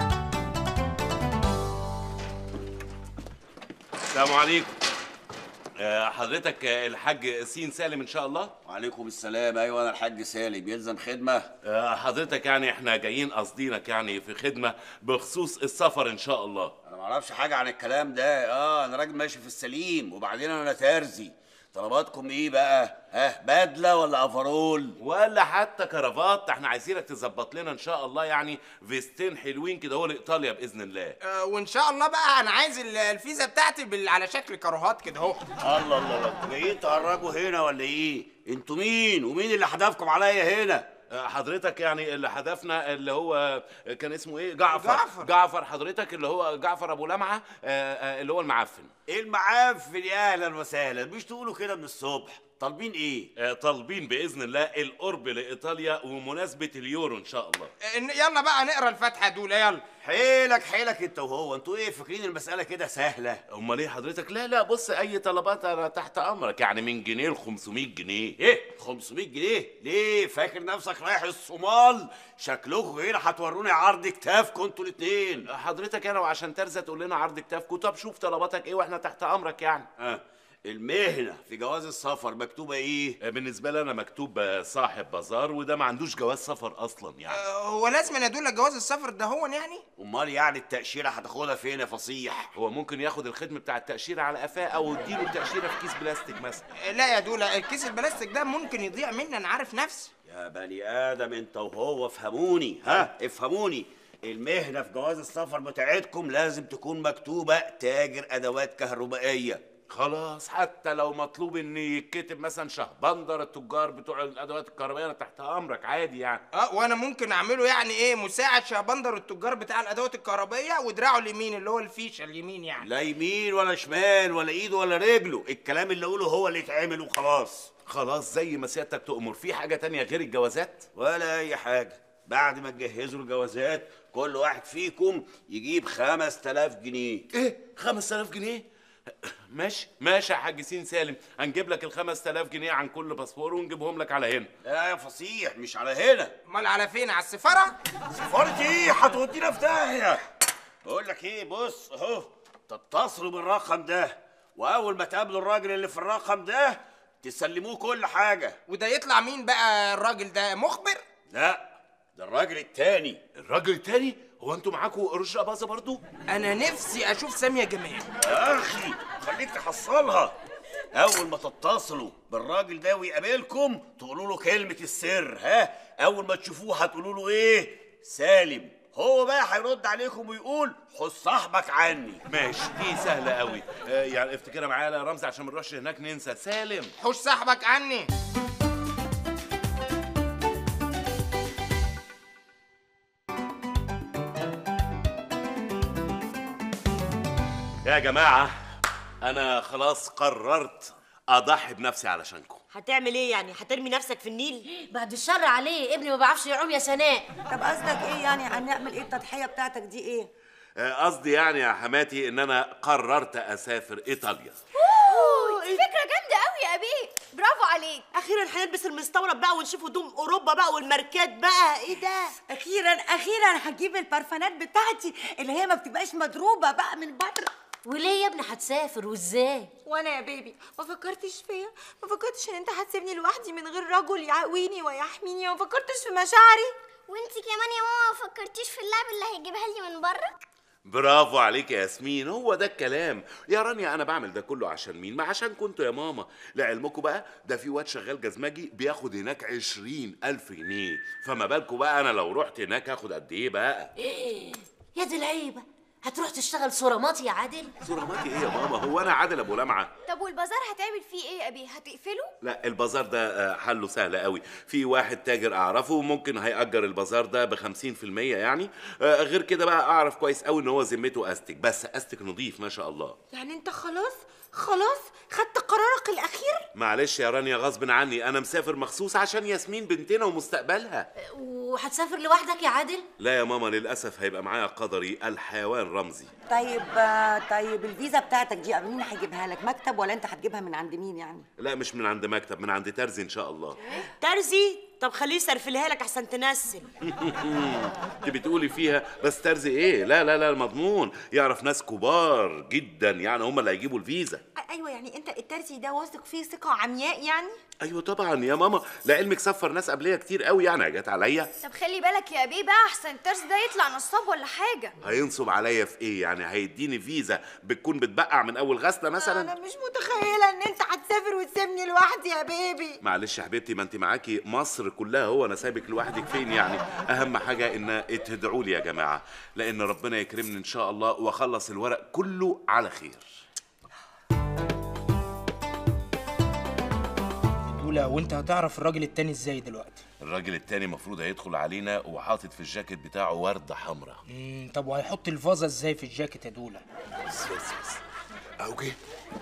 السلام عليكم. آه، حضرتك الحاج سين سالم ان شاء الله؟ وعليكم السلام. ايوه انا الحاج سالم. يلزم خدمه؟ آه، حضرتك يعني احنا جايين قاصدينك يعني في خدمه بخصوص السفر ان شاء الله. انا ما اعرفش حاجه عن الكلام ده. اه انا راجل ماشي في السليم، وبعدين انا ترزي. طلباتكم ايه بقى؟ ها بدله ولا افرول ولا حتى كرافات؟ احنا عايزينك تظبط لنا ان شاء الله يعني فيستين حلوين كده هو لايطاليا باذن الله. آه وان شاء الله بقى انا عايز الفيزا بتاعتي بال... على شكل كاروهات كده اهو. الله الله الله. انتوا جايين تهرجوا هنا ولا ايه؟ انتوا مين ومين اللي حدفكم عليا هنا؟ حضرتك يعني اللي حدفنا اللي هو كان اسمه ايه؟ جعفر. جعفر جعفر حضرتك اللي هو جعفر ابو لمعه اللي هو المعفن. ايه المعفن؟ يا اهلا وسهلا. مش تقولوا كده من الصبح؟ طالبين ايه؟ طالبين باذن الله القرب لايطاليا ومناسبه اليورو ان شاء الله. يلا بقى نقرا الفاتحه دول. يلا حيلك حيلك انت وهو. انتوا ايه فاكرين المساله كده سهله؟ امال ايه حضرتك؟ لا لا بص اي طلبات انا تحت امرك، يعني من جنيه ل خمسمية جنيه. ايه خمسمية جنيه؟ ليه فاكر نفسك رايح الصومال؟ شكلكم هنا هتوروني عرض كتافكم انتوا الاثنين. حضرتك انا وعشان ترزه تقول لنا عرض كتافكم. طب شوف طلباتك ايه واحنا تحت امرك يعني. اه المهنة في جواز السفر مكتوبة ايه؟ بالنسبة لي انا مكتوب صاحب بازار، وده ما عندوش جواز سفر اصلا يعني. أه هو لازم انا ادول جواز السفر ده هو يعني؟ امال يعني التأشيرة هتاخدها فين يا فصيح؟ هو ممكن ياخد الخدمة بتاع التأشيرة على قفاه او اديله التأشيرة في كيس بلاستيك مثلا. أه لا يا دولة الكيس البلاستيك ده ممكن يضيع مني، انا عارف نفسي. يا بني ادم انت وهو افهموني. ها افهموني. المهنة في جواز السفر بتاعتكم لازم تكون مكتوبة تاجر ادوات كهربائية. خلاص حتى لو مطلوب ان يتكتب مثلا شهبندر التجار بتوع الادوات الكهربائيه انا تحت امرك عادي يعني. اه وانا ممكن اعمله يعني ايه مساعد شهبندر التجار بتاع الادوات الكهربائيه ودراعه اليمين اللي هو الفيشه اليمين يعني. لا يمين ولا شمال ولا ايده ولا رجله، الكلام اللي اقوله هو اللي يتعمل وخلاص. خلاص زي ما سيادتك تؤمر. في حاجه تانية غير الجوازات؟ ولا اي حاجه. بعد ما تجهزوا الجوازات كل واحد فيكم يجيب خمس تلاف جنيه. ايه خمس تلاف جنيه؟ ماشي ماشي يا حاج سين سالم، هنجيب لك ال خمس تلاف جنيه عن كل باسبور ونجيبهم لك على هنا. لا يا فصيح مش على هنا. امال على فين؟ على السفاره؟ سفاره ايه؟ هتودينا في داهيه. بقول لك ايه، بص اهو تتصلوا بالرقم ده، واول ما تقابلوا الراجل اللي في الرقم ده تسلموه كل حاجه. وده يطلع مين بقى الراجل ده؟ مخبر؟ لا ده الراجل التاني. الراجل التاني؟ هو انتوا معاكوا قروش باظه برضو؟ انا نفسي اشوف ساميه جمال. يا اخي خليك تحصلها. اول ما تتصلوا بالراجل ده ويقابلكم تقولوا له كلمه السر. ها اول ما تشوفوه هتقولوا له ايه؟ سالم. هو بقى هيرد عليكم ويقول خد صاحبك عني. ماشي دي سهله قوي. آه يعني افتكرها معايا يا رمزي عشان ما نروحش هناك ننسى. سالم حوش صاحبك عني. يا جماعة أنا خلاص قررت أضحي بنفسي علشانكم. هتعمل إيه يعني؟ هترمي نفسك في النيل؟ بعد الشر عليه، ابني ما بيعرفش يعوم يا سناء. طب قصدك ايه يعني؟ هنعمل ايه؟ التضحيه بتاعتك دي ايه؟ قصدي يعني يا حماتي إن أنا قررت أسافر إيطاليا. اوه دي فكره جامده قوي يا ابي، برافو عليك. اخيرا هنلبس المستورد بقى ونشوف هدوم اوروبا بقى والماركات بقى. ايه ده؟ اخيرا اخيرا هجيب البرفانات بتاعتي اللي هي ما بتبقاش مضروبه بقى من بره. وليه يا ابني هتسافر وازاي؟ وانا يا بيبي ما فكرتش فيا، ما فكرتش ان انت هتسيبني لوحدي من غير رجل يعويني ويحميني، ما فكرتش في مشاعري. وانت كمان يا ماما ما فكرتيش في اللعب اللي هيجيبها لي من بره؟ برافو عليك يا ياسمين، هو ده الكلام. يا رانيا انا بعمل ده كله عشان مين؟ ما عشان كنتوا يا ماما. لعلمكم بقى ده في واد شغال جزمجي بياخد هناك عشرين الف جنيه، فما بالكم بقى انا لو رحت هناك هاخد قد ايه بقى؟ ايه يا دي العيبه، هتروح تشتغل صوراماتي يا عادل؟ صوراماتي ايه يا ماما؟ هو انا عادل ابو لمعه؟ طب والبازار هتعمل فيه ايه يا ابي؟ هتقفله؟ لا البازار ده حله سهل قوي. في واحد تاجر اعرفه ممكن هيأجر البازار ده ب خمسين في المية يعني. غير كده بقى اعرف كويس قوي ان هو ذمته استك، بس استك نظيف ما شاء الله. يعني انت خلاص خلاص خدت قرارك الاخير؟ معلش يا رانيا غصب عني، انا مسافر مخصوص عشان ياسمين بنتنا ومستقبلها. وهتسافر لوحدك يا عادل؟ لا يا ماما للاسف هيبقى معايا قدري الحيوان رمزي. طيب طيب الفيزا بتاعتك دي مين هيجيبها لك؟ مكتب ولا انت هتجيبها من عند مين يعني؟ لا مش من عند مكتب، من عند ترزي ان شاء الله. ترزي؟ طب خليه يسرفلها لك احسن تنسل. انت بتقولي فيها بس ترزي ايه؟ لا لا لا مضمون، يعرف ناس كبار جدا يعني هم اللي هيجيبوا الفيزا. ايوه يعني انت الترزي ده واثق فيه ثقه عمياء يعني؟ ايوه طبعا يا ماما، لعلمك سفر ناس قبليه كتير قوي يعني، جت عليا. طب خلي بالك يا ابي بقى احسن الترزي ده يطلع نصاب ولا حاجه. هينصب عليا في ايه يعني؟ هيديني فيزا بتكون بتبقع من اول غسله مثلا؟ انا مش متخيله ان انت هتسافر وتسيبني لوحدي يا بيبي. معلش يا حبيبتي، ما انت معاكي مصر كلها، هو انا سايبك لوحدك فين يعني؟ اهم حاجه ان تدعوا لي يا جماعه، لان ربنا يكرمني ان شاء الله واخلص الورق كله على خير. دولا وانت هتعرف الراجل التاني ازاي دلوقتي؟ الراجل التاني المفروض هيدخل علينا وحاطط في الجاكيت بتاعه ورده حمراء. امم طب وهيحط الفازه ازاي في الجاكيت يا دولا؟ بس بس بس اهو جه.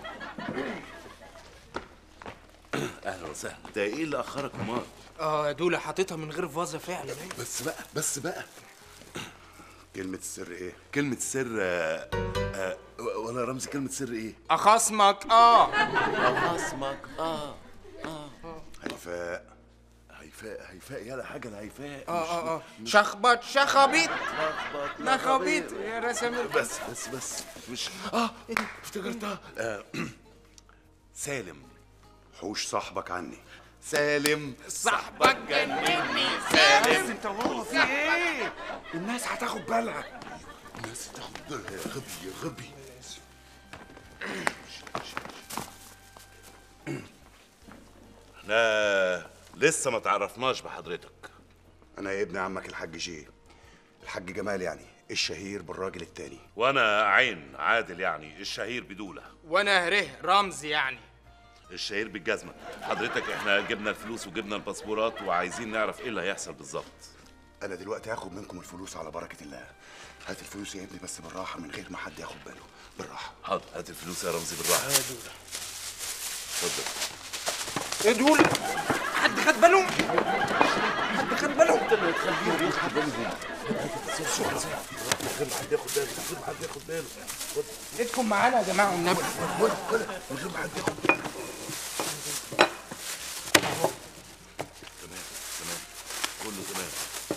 اهلا وسهلا. ده ايه اللي اخرك امال؟ اه يا دولا حاططها من غير فازه فعلا. بس بقى بس بقى كلمة السر ايه؟ كلمة السر آه آه ولا رمزي كلمة سر ايه؟ اخصمك اه اخصمك اه اه هيفاء هيفاء هيفاء يلا حاجة الهيفاء. اه اه اه شخبط شخبيط لخبيط يا رسم. بس بس بس مش اه افتكرتها. آه. سالم حوش صاحبك عني. سالم صاحبك جنني. سالم انت هو في ايه؟ الناس هتاخد بالها. الناس هتاخد بالها يا غبي يا غبي. احنا لسه ما تعرفناش بحضرتك. انا يا ابن عمك الحاج جي، الحاج جمال يعني الشهير بالراجل التاني. وانا عين عادل يعني الشهير بدوله. وانا هره رمزي يعني الشهير بالجزمه. حضرتك احنا جبنا الفلوس وجبنا الباسبورات وعايزين نعرف ايه اللي هيحصل بالظبط. انا دلوقتي هاخد منكم الفلوس على بركه الله. هات الفلوس يا ابني بس بالراحه من غير ما حد ياخد باله. بالراحه. حاضر هات الفلوس يا رمزي بالراحه. يا دولا اتفضل. يا دولا حد خد باله؟ حد خد باله؟ انت اللي هتخليهم ياخد بالهم. من غير ما حد ياخد باله، من غير ما حد ياخد باله. ايدكم معانا يا جماعه والنبي. ولا ولا من غير ما حد ياخد باله. تمام تمام كله تمام.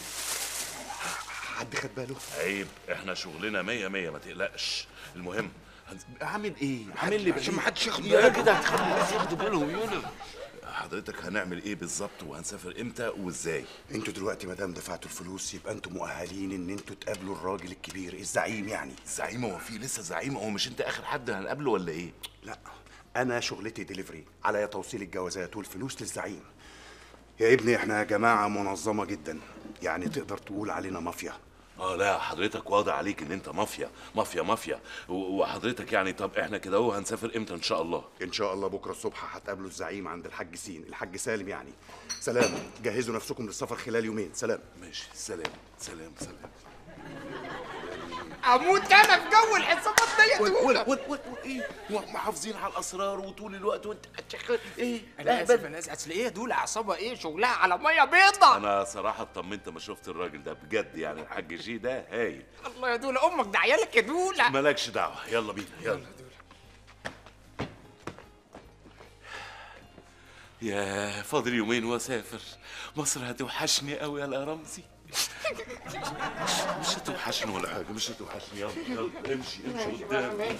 حد خد باله؟ عيب، احنا شغلنا مية مية ما تقلقش. المهم عامل ايه؟ عامل لي عشان ما حدش ياخد يا باله. كده هتخلي الناس ياخدوا بالهم يونا. حضرتك هنعمل ايه بالظبط وهنسافر امتى وازاي؟ انتوا دلوقتي ما دام دفعتوا الفلوس يبقى انتوا مؤهلين ان انتوا تقابلوا الراجل الكبير الزعيم يعني. الزعيم؟ هو في لسه زعيم؟ هو مش انت اخر حد هنقابله ولا ايه؟ لا انا شغلتي ديليفري، عليا توصيل الجوازات والفلوس للزعيم. يا ابني احنا جماعه منظمه جدا، يعني تقدر تقول علينا مافيا. اه لا حضرتك واضح عليك ان انت مافيا مافيا مافيا. وحضرتك يعني طب احنا كده اهو هنسافر امتى ان شاء الله؟ ان شاء الله بكره الصبح هتقابلوا الزعيم عند الحاج سين، الحاج سالم يعني. سلام، جهزوا نفسكم للسفر خلال يومين. سلام. ماشي سلام سلام سلام. اموت انا في جو الحسابات ديت. ولا ولا ولا ايه؟ محافظين على الاسرار وطول الوقت وانت ايه؟ انا اسف انا اسف. اصل ايه دول عصابه ايه شغلها على ميه بيضه. انا صراحه اطمنت ما شفت الراجل ده بجد يعني. الحاج جي ده هايل. الله يا دولا امك ده عيالك يا دولا. مالكش دعوه. يلا بينا يلا. يا فاضل يومين واسافر. مصر هتوحشني قوي يا رمزي. مش هتوحشني ولا حاجه، مش هتوحشني. يلا يلا امشي امشي قدام.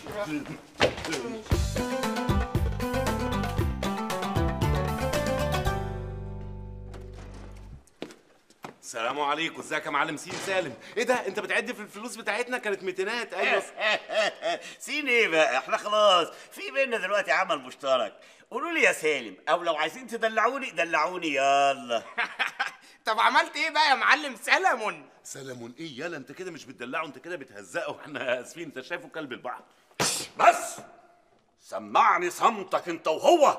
السلام عليكم. ازيك يا معلم سين سالم؟ ايه ده انت بتعد في الفلوس بتاعتنا؟ كانت ميتينات. ايوه سين ايه بقى؟ احنا خلاص في بينا دلوقتي عمل مشترك. قولوا لي يا سالم، او لو عايزين تدلعوني دلعوني يلا. طب عملت ايه بقى يا معلم سلمون؟ سلمون ايه يالا؟ انت كده مش بتدلعه، انت كده بتهزقه. احنا اسفين، انت شايفه كلب البحر. بس سمعني صمتك انت وهو.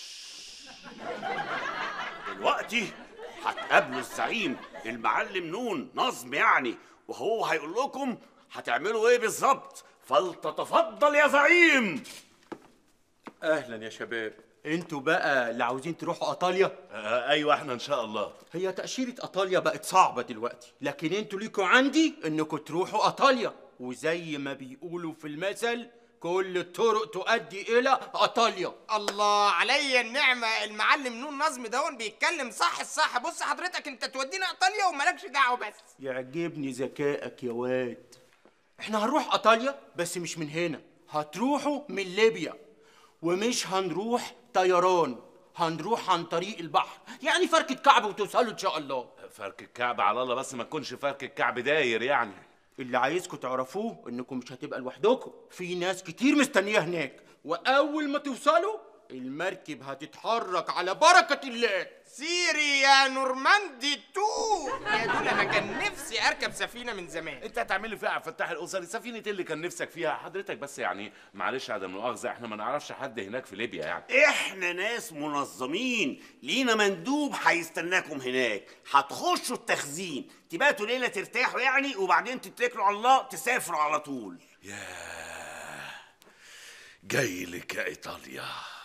دلوقتي هتقابلوا الزعيم المعلم نون نظم يعني، وهو هيقول لكم هتعملوا ايه بالظبط، فلتتفضل يا زعيم. اهلا يا شباب. انتوا بقى اللي عاوزين تروحوا ايطاليا؟ آه ايوه احنا ان شاء الله. هي تأشيرة ايطاليا بقت صعبة دلوقتي، لكن انتوا ليكوا عندي انكم تروحوا ايطاليا، وزي ما بيقولوا في المثل كل الطرق تؤدي الى ايطاليا. الله عليا النعمه، المعلم نون نظم دون بيتكلم صح الصح. بص حضرتك انت تودينا ايطاليا ومالكش دعوه بس. يعجبني ذكائك يا واد. احنا هنروح ايطاليا بس مش من هنا، هتروحوا من ليبيا، ومش هنروح طيران، هنروح عن طريق البحر، يعني فركة كعب وتوصلوا ان شاء الله. فرك الكعب على الله، بس ما تكونش فرك الكعب داير يعني. اللي عايزكم تعرفوه انكم مش هتبقى لوحدكم، في ناس كتير مستنيه هناك، واول ما توصلوا المركب هتتحرك على بركه الله. سيري يا نورماندي تو. يا دول انا كان نفسي اركب سفينه من زمان. انت هتعمل لي فيها عبد الفتاح الاسري؟ سفينه اللي كان نفسك فيها حضرتك؟ بس يعني معلش عدم مؤاخذه، احنا ما نعرفش حد هناك في ليبيا يعني. احنا ناس منظمين، لينا مندوب هيستناكم هناك، هتخشوا التخزين، تباتوا ليله ترتاحوا يعني، وبعدين تتكلوا على الله تسافروا على طول. ياه، جاي لك يا ايطاليا.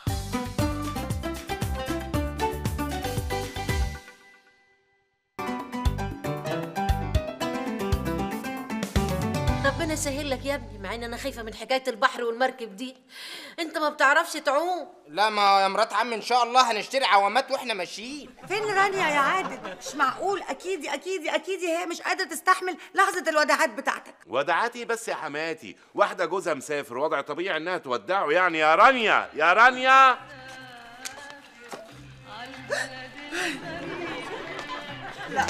ربنا يسهل لك يا ابني، مع ان انا خايفه من حكايه البحر والمركب دي. انت ما بتعرفش تعوم. لا ما يا مرات عم ان شاء الله هنشتري عوامات واحنا ماشيين. فين رانيا يا عادل؟ مش معقول، اكيد اكيد اكيد هي مش قادره تستحمل لحظه الوداعات بتاعتك. وداعاتي بس يا حماتي؟ واحده جوزها مسافر، وضع طبيعي انها تودعه يعني. يا رانيا يا رانيا. لا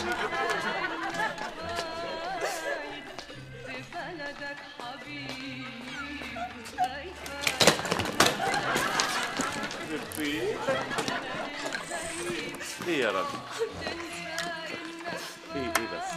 ايه يا راجل؟ ايه ايه بس؟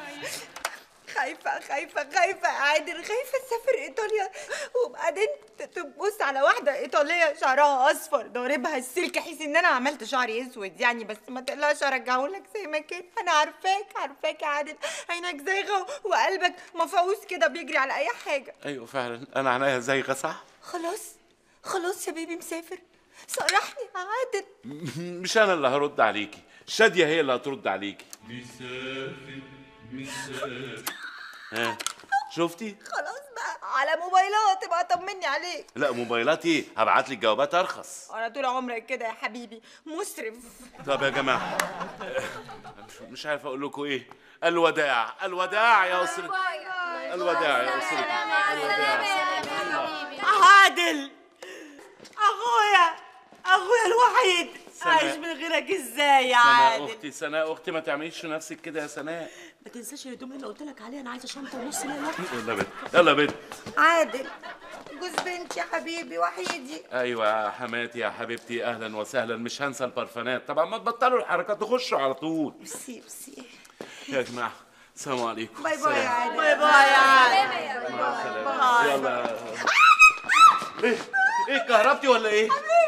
خايفة خايفة خايفة يا عادل، خايفة تسافر ايطاليا وبعدين تبص على واحدة ايطالية شعرها اصفر ضاربها السلك، حيث ان انا عملت شعري اسود يعني، بس ما تقلقش ارجعهولك زي ما كان. انا عارفاك عارفاك يا عادل، عينك زايغة وقلبك مفعوص كده بيجري على اي حاجة. ايوه فعلا انا عينيا زايغة صح؟ خلاص خلاص يا بيبي مسافر، صرحني يا عادل. مش انا اللي هرد عليكي، شادية هي اللي هترد عليكي. مسافر مسافر. ها شفتي؟ خلاص بقى على موبايلات تبقى طمني عليك. لا موبايلات ايه؟ هبعت لك جوابات ارخص. انا طول عمرك كده يا حبيبي مسرف. طب يا جماعه مش عارف اقول لكم ايه. الوداع الوداع يا اسرتي، الوداع يا اسرتي، الوداع. عادل اخويا اخويا الوحيد، سناء. عايش من غيرك ازاي يا سناء عادل؟ اختي، سناء اختي، ما تعمليش في نفسك كده يا سناء. ما تنساش الهدوم اللي قلت لك عليها، انا عايزه شنطه ونص ليله. يلا بنت يلا بنت. عادل جوز بنتي يا حبيبي وحيدي. ايوه يا حماتي يا حبيبتي، اهلا وسهلا. مش هنسى البرفانات طبعا، ما تبطلوا الحركات تخشوا على طول. ميرسي ميرسي يا جماعه السلام عليكم. باي باي يا عادل. باي باي يا عادل. مع السلامه. يلا. ايه ايه كهربتي ولا ايه؟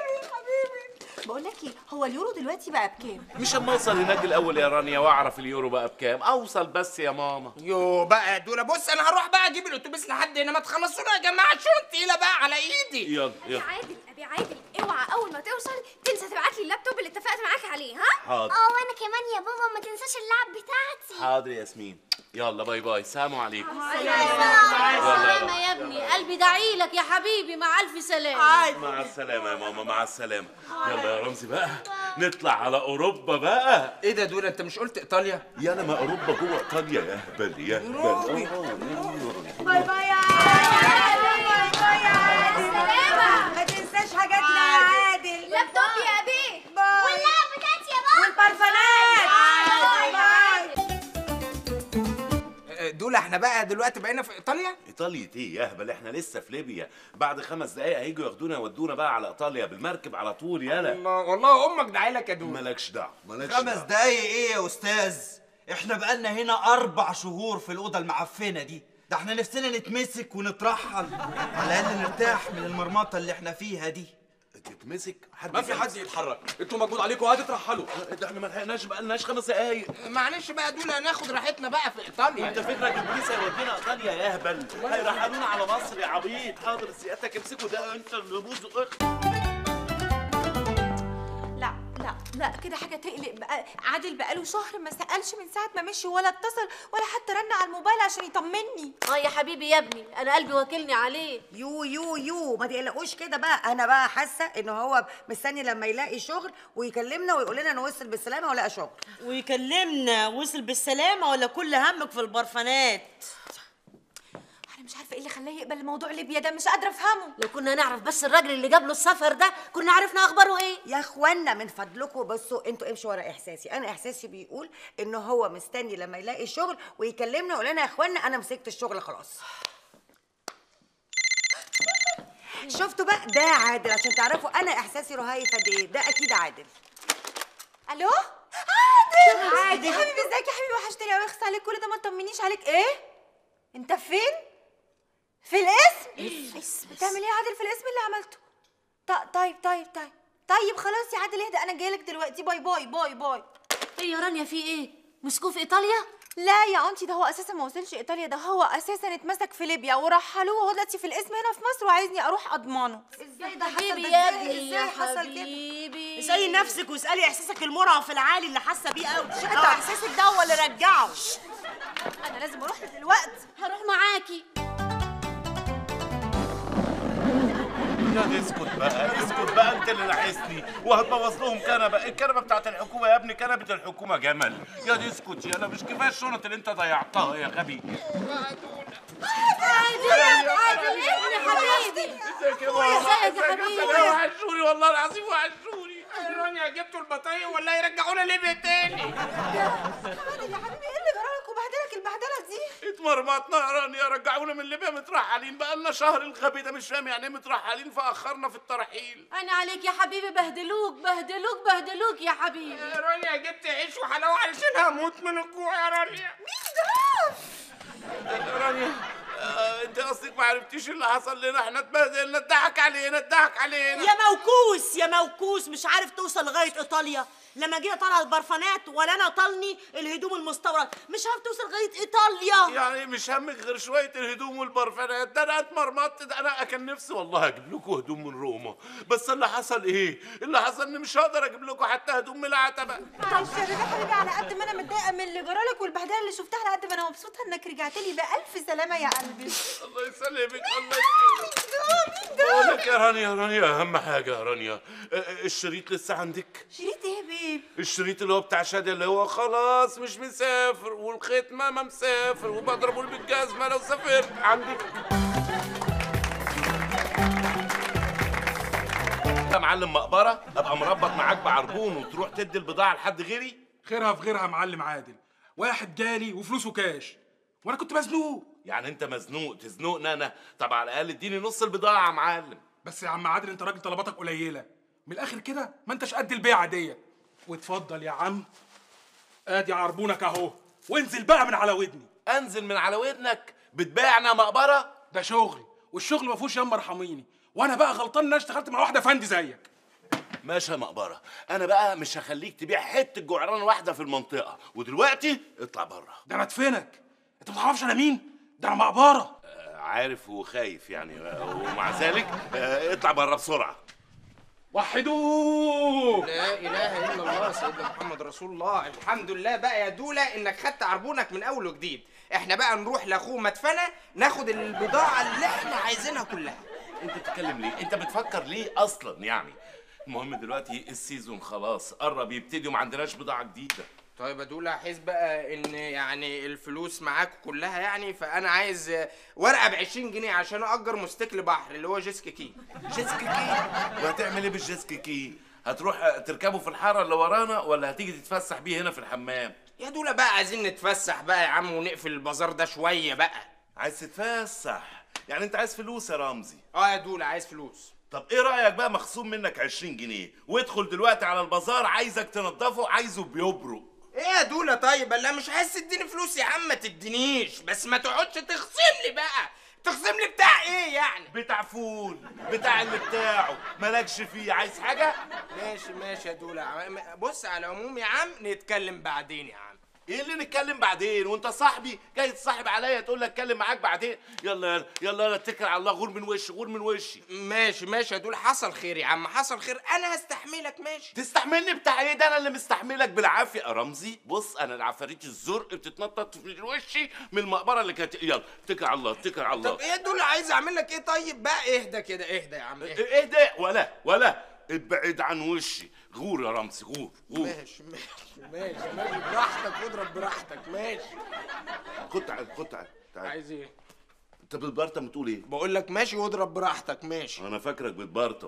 بقول لك ايه، هو اليورو دلوقتي بقى بكام؟ مش اما اوصل هناك الاول يا رانيا واعرف اليورو بقى بكام. اوصل بس يا ماما. يو بقى يا دولا، بص انا هروح بقى اجيب الاتوبيس لحد هنا، ما تخلصونا يا جماعه، الشنطه تقيله بقى على ايدي. يلا يا يلا عادل ابي عادل، اوعى اول ما توصل تنسى تبعت لي اللابتوب اللي اتفقت معاك عليه. ها حاضر. اه وانا كمان يا بابا ما تنساش اللعب بتاعتي. حاضر يا ياسمين. يلا باي باي، سلام عليكم. مع السلامة يا ابني، قلبي داعي لك يا حبيبي، مع ألف سلامة. مع السلامة يا ماما، مع السلامة. يلا يا رمزي بقى نطلع على أوروبا بقى. ايه ده دول، انت مش قلت ايطاليا؟ يا انا ما أوروبا جوه إيطاليا يا هبل يا هبل. باي باي يا عادل. باي باي يا عادل. ما تنساش حاجاتنا يا عادل. لابتوب يا ابي باي. واللعب بتاعتي يا بابا والبرفانات. باي باي. دول احنا احنا بقى دلوقتي بقينا في ايطاليا؟ ايطاليا ايه يا هبل؟ احنا لسه في ليبيا. بعد خمس دقايق هيجوا ياخدونا يودونا بقى على ايطاليا بالمركب على طول. يلا الله، والله امك داعي لك يا دول. مالكش دعوه مالكش خمس دعوه. دقايق ايه يا استاذ؟ احنا بقالنا هنا اربع شهور في الاوضه المعفنه دي، ده احنا نفسنا نتمسك ونترحل على الاقل نرتاح من المرمطه اللي احنا فيها دي. تتمسك؟ ما في حد يتحرك، انتوا موجود عليكم هتترحلوا. ده احنا ما لحقناش بقالناش خمس دقايق. معلش بقى دول هناخد راحتنا بقى في ايطاليا. انت فكرك البوليس هيودينا ايطاليا يا هبل؟ هيرحلونا على مصر يا عبيط. حاضر سيادتك امسكوا ده انت اللي بوز. لا لا لا كده حاجه تقلق بقى. عادل بقاله شهر ما سالش من ساعه ما مشي، ولا اتصل ولا حتى رن على الموبايل عشان يطمني. اه يا حبيبي يا ابني، انا قلبي واكلني عليه. يو يو يو ما تقلقوش كده بقى. انا بقى حاسه ان هو مستني لما يلاقي شغل ويكلمنا ويقول لنا انا وصل بالسلامه ولا شغل. ويكلمنا وصل بالسلامه ولا كل همك في البرفانات؟ انا مش عارفه ايه اللي خلاه يقبل موضوع ليبيا ده، مش قادره افهمه. لو كنا نعرف بس الراجل اللي جاب له السفر ده كنا عرفنا اخباره ايه. يا اخوانا من فضلكم بصوا انتوا امشوا ورا احساسي. انا احساسي بيقول ان هو مستني لما يلاقي شغل ويكلمنا ويقول لنا يا اخوانا انا مسكت الشغل خلاص. شفتوا بقى؟ ده عادل عشان تعرفوا انا احساسي رهيف قد ايه. ده اكيد عادل. الو عادل. عادل. يا حبيبي ازيك يا حبيبي؟ وحشتني قوي. اخس عليك كل ده ما تطمنيش عليك. ايه انت فين؟ في الاسم؟ اسم بتعمل ايه يا عادل في الاسم اللي عملته؟ طيب طيب طيب طيب خلاص يا عادل اهدى، انا جايلك دلوقتي. باي باي باي باي. ايه يا رانيا في ايه؟ مسكوه في ايطاليا؟ لا يا انتي، ده هو اساسا ما وصلش ايطاليا، ده هو اساسا اتمسك في ليبيا ورحلوه وهو دلوقتي في الاسم هنا في مصر وعايزني اروح اضمانه. ازاي ده حبيبي حصل؟ يا ده ابني ازاي يا حصل كده؟ حبيبي. اسالي نفسك واسالي احساسك المرهف العالي اللي حاسه بيه قوي. لو احساسك ده هو اللي رجعه. انا لازم اروح له دلوقتي. هروح معاكي. يا اسكت بقى اسكت بقى. انت اللي نحسني وهتبوظ لهم كنبه. الكنبه بتاعت الحكومه يا ابني، كنبه الحكومه جمل. يا دي اسكت يا. انا مش كفايه الشنط اللي انت ضيعتها يا غبي. عادل عادل ابني حبيبي. ازيك يا بابا؟ ازيك يا حبيبي؟ وحشوني والله العظيم وحشوني. رانيا جبتوا البطايق ولا يرجعونا ليبيا تاني؟ عادل يا حبيبي ايه اللي جرالك وبهدلك البهدله دي؟ اتمرمطنا يا رانيا. رجعونا من ليبيا مترحلين بقالنا شهر. الغبي ده مش فاهم يعني ايه مترحلين فاخرنا في الترحيل. انا عليك يا حبيبي، بهدلوك بهدلوك بهدلوك يا حبيبي. يا رانيا جبت عيش وحلاوه علشان هموت من الجوع يا رانيا. مين ده؟ رانيا آه، انت اصلك ما عرفتيش اللي حصل لنا. احنا اتبهدلنا. اتضحك علينا اتضحك علينا. يا موكوس يا موكوس، مش عارف توصل لغايه ايطاليا. لما جينا طالعه البرفانات ولا انا طالني الهدوم المستورد، مش عارف توصل لغايه ايطاليا. يعني مش همك غير شويه الهدوم والبرفانات؟ ده انا اتمرمطت. ده انا كان نفسي والله اجيب لكم هدوم من روما، بس اللي حصل ايه؟ اللي حصل اني مش هقدر اجيب لكم حتى هدوم من العتبه. معلش يا بيبي حبيبي، على قد ما انا متضايقه من اللي جرالك والبهدله اللي شفتها، على قد ما انا مبسوطه انك رجعت لي بألف سلامه يا قلبي. الله يسلمك. الله يسلمك. مين ده؟ بقول لك يا رانيا يا رانيا اهم حاجه يا رانيا، الشريط لسه عندك؟ شريط ايه يا بيبي؟ الشريط اللي هو بتاع شادي اللي هو خلاص مش مسافر، والختمه ما مسافر، وبضربه بالجزمه لو سافرت. عندك يا معلم مقبره ابقى مربط معاك بعربون وتروح تدي البضاعه لحد غيري؟ خيرها في غيرها يا معلم عادل. واحد جالي وفلوسه كاش وانا كنت مزنوق. يعني انت مزنوق تزنقني انا؟ طب على الاقل اديني نص البضاعه يا معلم. بس يا عم عادل انت راجل طلباتك قليله من الاخر كده، ما انتش قد البيعه ديت. واتفضل يا عم ادي عربونك اهو، وانزل بقى من على ودني. انزل من على ودنك؟ بتبيعنا مقبره؟ ده شغلي، والشغل ما فيهوش ياما ارحميني، وانا بقى غلطان ان انا اشتغلت مع واحده فندي زيك. ماشي يا مقبره، انا بقى مش هخليك تبيع حته جعران واحده في المنطقه، ودلوقتي اطلع بره. ده انا ادفنك، انت ما تعرفش انا مين؟ ده انا مقبره. آه عارف وخايف يعني، ومع ذلك آه اطلع بره بسرعه. وحدوه. لا اله الا الله سيدنا محمد رسول الله. الحمد لله بقى يا دوله انك خدت عربونك من اول وجديد. احنا بقى نروح لاخوه مدفنه ناخد البضاعه اللي احنا عايزينها كلها. انت بتتكلم ليه؟ انت بتفكر ليه اصلا يعني؟ المهم دلوقتي السيزون خلاص قرب يبتدي وما عندناش بضاعه جديده. طيب يا دوله، حيث بقى ان يعني الفلوس معاكم كلها يعني، فانا عايز ورقه ب عشرين جنيه عشان اجر موتوسيكل بحر اللي هو جيسكي كي. جيسكي كي؟ وهتعمل ايه بالجيسكي كي؟ هتروح تركبه في الحاره اللي ورانا ولا هتيجي تتفسح بيه هنا في الحمام؟ يا دولا بقى عايزين نتفسح بقى يا عم ونقفل البازار ده شويه بقى. عايز تتفسح؟ يعني انت عايز فلوس يا رمزي؟ اه يا دولا عايز فلوس. طب ايه رايك بقى مخصوم منك عشرين جنيه وادخل دلوقتي على البازار، عايزك تنضفه، عايزه بيبرق. ايه يا دولا طيب؟ لا مش عايز تديني فلوس يا عم ما تدينيش، بس ما تقعدش تخصم لي بقى. تخصم لي بتاع ايه يعني؟ بتاع فول، بتاع اللي بتاعه مالكش فيه. عايز حاجه؟ ماشي ماشي يا دولا. بص على العموم يا عم نتكلم بعدين يا عم. ايه اللي نتكلم بعدين وانت صاحبي جاي تصاحب عليا تقول لك اتكلم معاك بعدين؟ يلا يلا يلا يلا اتكل على الله. غور من وشي غور من وشي. ماشي ماشي يا دولا، حصل خير يا عم حصل خير، انا هستحملك. ماشي. تستحملني بتاع ايه؟ ده انا اللي مستحملك بالعافيه يا رمزي. بص انا العفاريت الزرق بتتنطط في وشي من المقبره اللي كانت. يلا اتكل على الله اتكل على الله. طب ايه دول عايز اعمل لك ايه طيب بقى؟ اهدى كده اهدى يا عم اهدى. اهدى ولا ولا ابعد عن وشي. غور يا رمزي غور غور. ماشي ماشي ماشي ماشي براحتك واضرب براحتك. ماشي. خد تعال خد تعال تعال. عايز ايه؟ انت بتبرطم بتقول ايه؟ بقول لك ماشي واضرب براحتك. ماشي. انا فاكرك بتبرطم.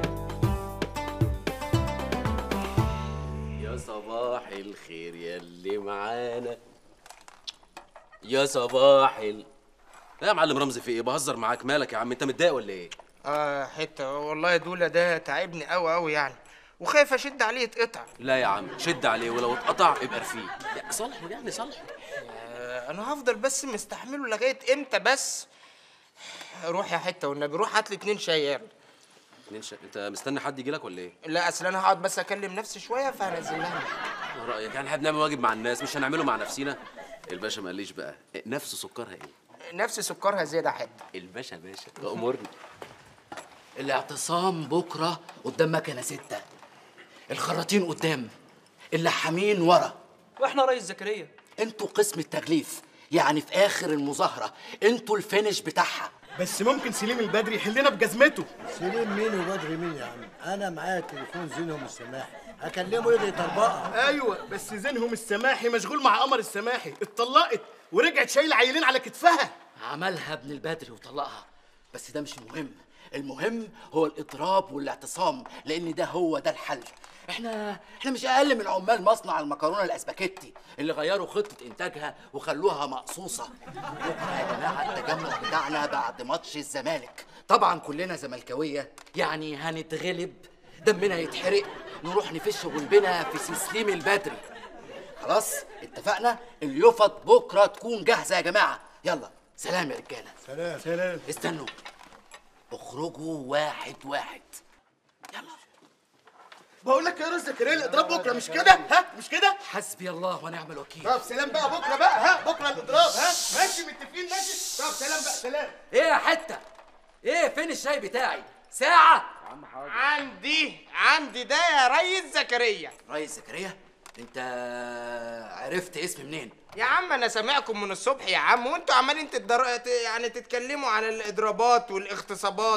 يا صباح الخير يا اللي معانا، يا صباح ال... لا يا معلم رمزي في ايه؟ بهزر معاك. مالك يا عم؟ انت متضايق ولا ايه؟ اه حته والله يا دولا ده تعبني قوي قوي يعني، وخايف اشد عليه يتقطع. لا يا عم شد عليه، ولو اتقطع يبقى رفيه. يعني صالحه يعني صالحه. آه انا هفضل بس مستحمله لغايه امتى بس؟ روح يا حته والنبي روح هات لي اتنين شاي يلا. اتنين شاي؟ انت مستني حد يجي لك ولا ايه؟ لا اصل انا هقعد بس اكلم نفسي شويه فهنزل لها. ايه رايك؟ يعني احنا بنعمل واجب مع الناس مش هنعمله مع نفسينا؟ الباشا ما قاليش بقى نفس سكرها ايه؟ نفس سكرها زياده حته. الباشا باشا امرني. الاعتصام بكره قدام مكنه ستة، الخراطين قدام، اللحامين ورا، واحنا ريس زكريا. انتوا قسم التغليف، يعني في اخر المظاهره انتوا الفينش بتاعها. بس ممكن سليم البدري يحلنا بجزمته. سليم مين وبدري مين يا عم؟ انا معايا تليفون زينهم السماحي، هكلمه يجي يطربقها. ايوه بس زينهم السماحي مشغول مع قمر السماحي، اتطلقت ورجعت شايله عيلين على كتفها. عملها ابن البدري وطلقها، بس ده مش المهم. المهم هو الاضراب والاعتصام، لان ده هو ده الحل. احنا احنا مش اقل من عمال مصنع المكرونه الاسباجيتي اللي غيروا خطه انتاجها وخلوها مقصوصه. بكره يا جماعه التجمع بتاعنا بعد ماتش الزمالك، طبعا كلنا زملكاويه يعني هنتغلب، دمنا يتحرق، نروح نفش غلبنا في سيسليم البدري. خلاص اتفقنا؟ اليفط بكره تكون جاهزه يا جماعه. يلا سلام يا رجاله. سلام سلام. استنوا، اخرجوا واحد واحد. بقول لك يا ريس زكريا الاضراب بكره مش كده؟ ها مش كده؟ حسبي الله ونعم الوكيل. طب سلام بقى بكره بقى. ها بكره الاضراب. ها ماشي متفقين ماشي. طب سلام بقى سلام. ايه يا حته؟ ايه فين الشاي بتاعي؟ ساعه يا عم حاضر. عندي عندي ده يا ريس زكريا. ريس زكريا؟ انت عرفت اسمي منين؟ يا عم انا سامعكم من الصبح يا عم وانتوا عمالين تدر... يعني تتكلموا على الاضرابات والاغتصابات.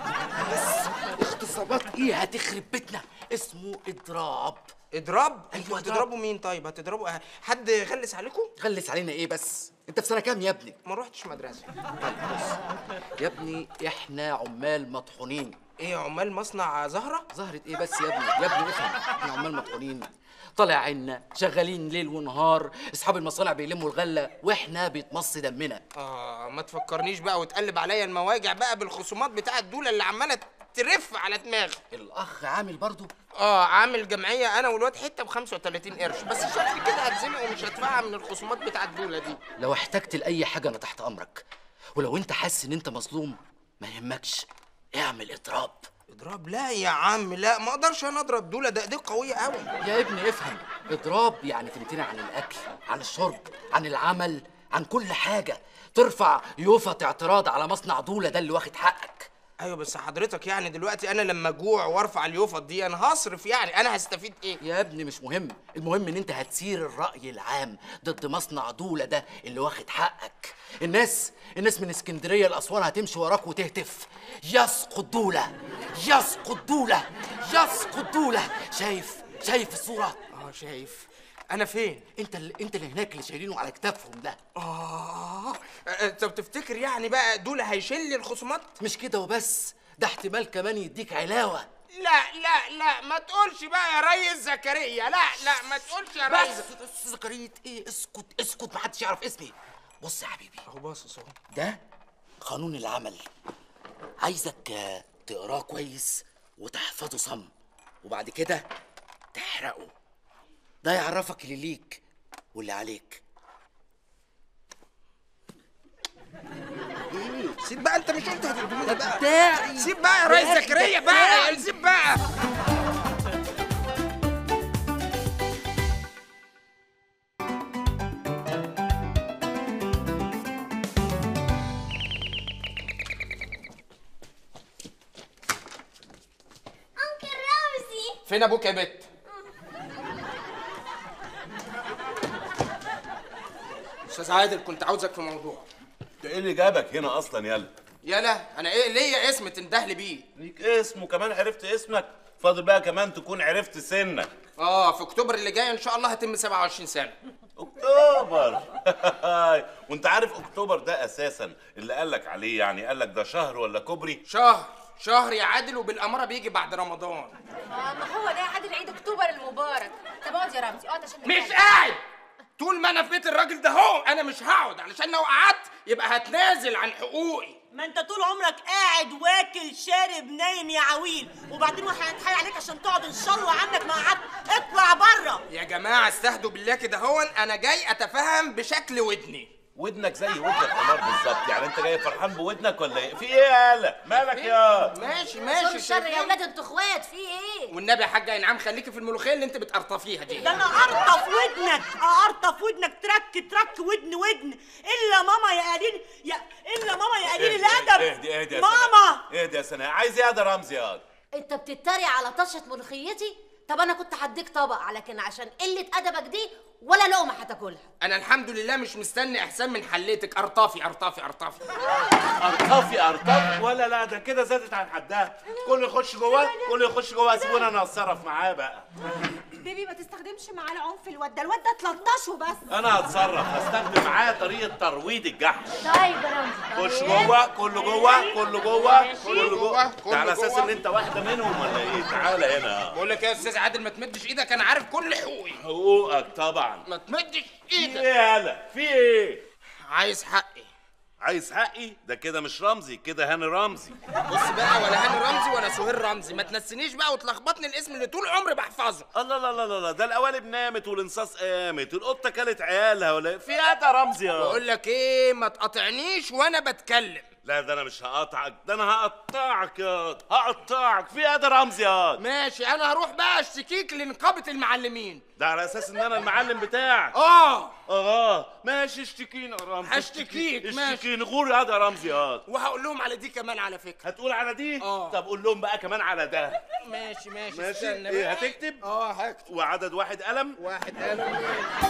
بس اغتصابات ايه هتخرب بيتنا؟ اسمه اضراب. اضراب؟ انتوا هتضربوا مين طيب؟ هتضربوا حد غلس عليكم؟ غلس علينا ايه بس؟ انت في سنه كام يا ابني؟ ما روحتش مدرسه. طيب بص يا ابني احنا عمال مطحونين. ايه عمال مصنع زهره؟ زهره ايه بس يا ابني؟ يا ابني افهم، احنا عمال مطحونين طالع عنا شغالين ليل ونهار، اصحاب المصانع بيلموا الغله واحنا بيتمص دمنا. اه ما تفكرنيش بقى وتقلب عليا المواجع بقى بالخصومات بتاعه الدوله اللي عماله ترف على دماغي. الاخ عامل برضو؟ اه عامل جمعيه انا والواد حته ب خمسة وتلاتين قرش، بس شكلي كده هتزنق ومش هدفعها من الخصومات بتاعه الدوله دي. لو احتجت لاي حاجه انا تحت امرك، ولو انت حاسس ان انت مظلوم ما يهمكش اعمل اضراب. اضراب؟ لا يا عم لا، ما اقدرش انا اضرب دوله، ده ايديك قويه قوي. يا ابني افهم، اضراب يعني تمتنع عن الاكل، عن الشرب، عن العمل، عن كل حاجه، ترفع يوفط اعتراض على مصنع دوله ده اللي واخد حقك. ايوه بس حضرتك يعني دلوقتي انا لما اجوع وارفع اليوفط دي انا هصرف، يعني انا هستفيد ايه؟ يا ابني مش مهم، المهم ان انت هتثير الراي العام ضد مصنع دوله ده اللي واخد حقك. الناس الناس من اسكندريه لاسوان هتمشي وراك وتهتف يسقط دوله يسقط دوله يسقط دوله. شايف شايف الصوره؟ اه شايف. انا فين؟ انت اللي انت اللي هناك اللي شايلينه على كتافهم ده. اه طب تفتكر يعني بقى دول هيشيل لي الخصومات؟ مش كده وبس، ده احتمال كمان يديك علاوه. لا لا لا ما تقولش بقى يا ريس زكريا، لا لا ما تقولش يا ريس. بس زكريا ايه؟ اسكت اسكت، محدش يعرف اسمي. بص يا حبيبي اهو باصص اهو. ده قانون العمل، عايزك آه، تقراه كويس وتحفظه صم، وبعد كده تحرقه. ده يعرفك اللي ليك واللي عليك. سيب بقى، انت مش قلت هتديهولي بقى؟ بتاعي. سيب بقى يا ريس زكريا بقى، سيب بقى. انكل رمزي فين ابوك يا بت؟ استاذ عادل كنت عاوزك في موضوع. انت ايه اللي جابك هنا اصلا يالا؟ يالا انا ايه ليا اسم تندهلي بيه؟ ليك اسم وكمان عرفت اسمك؟ فاضل بقى كمان تكون عرفت سنك. اه في اكتوبر اللي جاي ان شاء الله هتم سبعة وعشرين سنة. اكتوبر. وانت عارف اكتوبر ده اساسا اللي قالك عليه يعني قالك ده شهر ولا كوبري؟ شهر شهر يا عادل، وبالاماره بيجي بعد رمضان. اه ما هو ده يا عادل عيد اكتوبر المبارك. طب اقعد يا رمزي اقعد عشان مش نتكلم. قاعد طول ما انا في بيت الراجل ده هو، انا مش هقعد علشان لو قعدت يبقى هتنازل عن حقوقي. ما انت طول عمرك قاعد واكل شارب نايم يا عويل، وبعدين واحد هيتحايل عليك عشان تقعد ان شاء الله عنك ما قعدت. اطلع بره يا جماعه استهدوا بالله كده هون، انا جاي اتفهم بشكل ودني. ودنك زي ودن الحمار بالظبط، يعني انت جاي فرحان بودنك ولا ايه؟ في ايه يا هلا؟ مالك يا؟ ماشي سور ماشي الشر يا ولاد انتوا اخوات، في ايه؟ والنبي يا حاجه انعام خليكي في الملوخيه اللي انت بتقرطفيها دي. ده انا ارطف ودنك، ارطف ودنك ترك ترك ودن ودن. الا ماما يا قليل يا الا ماما يا قليل الادب. اهدي اهدي يا ماما سناء، اهدي يا سناء. عايز ايه يا ده رمزي يا؟ انت بتتريق على طشه ملوخيتي؟ طب انا كنت هديك طبق، لكن عشان قله ادبك دي ولا لقمه هتاكلها. انا الحمد لله مش مستني احسان من حليتك. ارطافي ارطافي ارطافي ارطفي ارطفي ولا لا؟ ده كده زادت عن حدها. كله يخش جواه، كله يخش جواه. سيبونا انا اتصرف معاه بقى. بيبي ما تستخدمش معاه العنف. الواد ده الواد ده تلطشه بس. انا هتصرف، هستخدم معاه طريقه ترويض الجحش. طيب يا رمزي خش جوه، كله جوه، كله جوه، كله جوه. كله ده على اساس جوه. ان انت واحده منهم ولا ايه؟ تعالى هنا. بقول لك يا استاذ عادل ما تمدش ايدك، انا عارف كل حقوقي. حقوقك طبعا. ما تمدش في ايدك. ايه يالا؟ في ايه؟ عايز حقي. عايز حقي؟ ده كده مش رمزي، كده هاني رمزي. بص بقى، ولا هاني رمزي ولا سهير رمزي، ما تنسينيش بقى وتلخبطني الاسم اللي طول عمري بحفظه. الله لا لا لا لا، ده القوالب نامت والانصاص قامت، القطه كلت عيالها ولا في ايه ده رمزي يا؟ بقول لك ايه، ما تقاطعنيش وانا بتكلم. لا ده انا مش هقاطعك، ده انا هقطعك يا هقطعك. في ايه ده رمزي يا؟ ماشي انا هروح بقى اشتكيك لنقابه المعلمين. ده على اساس ان انا المعلم بتاعك. اه اه ماشي، اشتكيني يا رمزي. هشتكيك ماشي. اشتكيني غور يا ده رمزي يا. وهقول لهم على دي كمان على فكره. هتقول على دي؟ اه طب قول لهم بقى كمان على ده. ماشي ماشي ماشي. استنى ايه بقى. هتكتب؟ اه هكتب. وعدد واحد قلم؟ واحد قلم.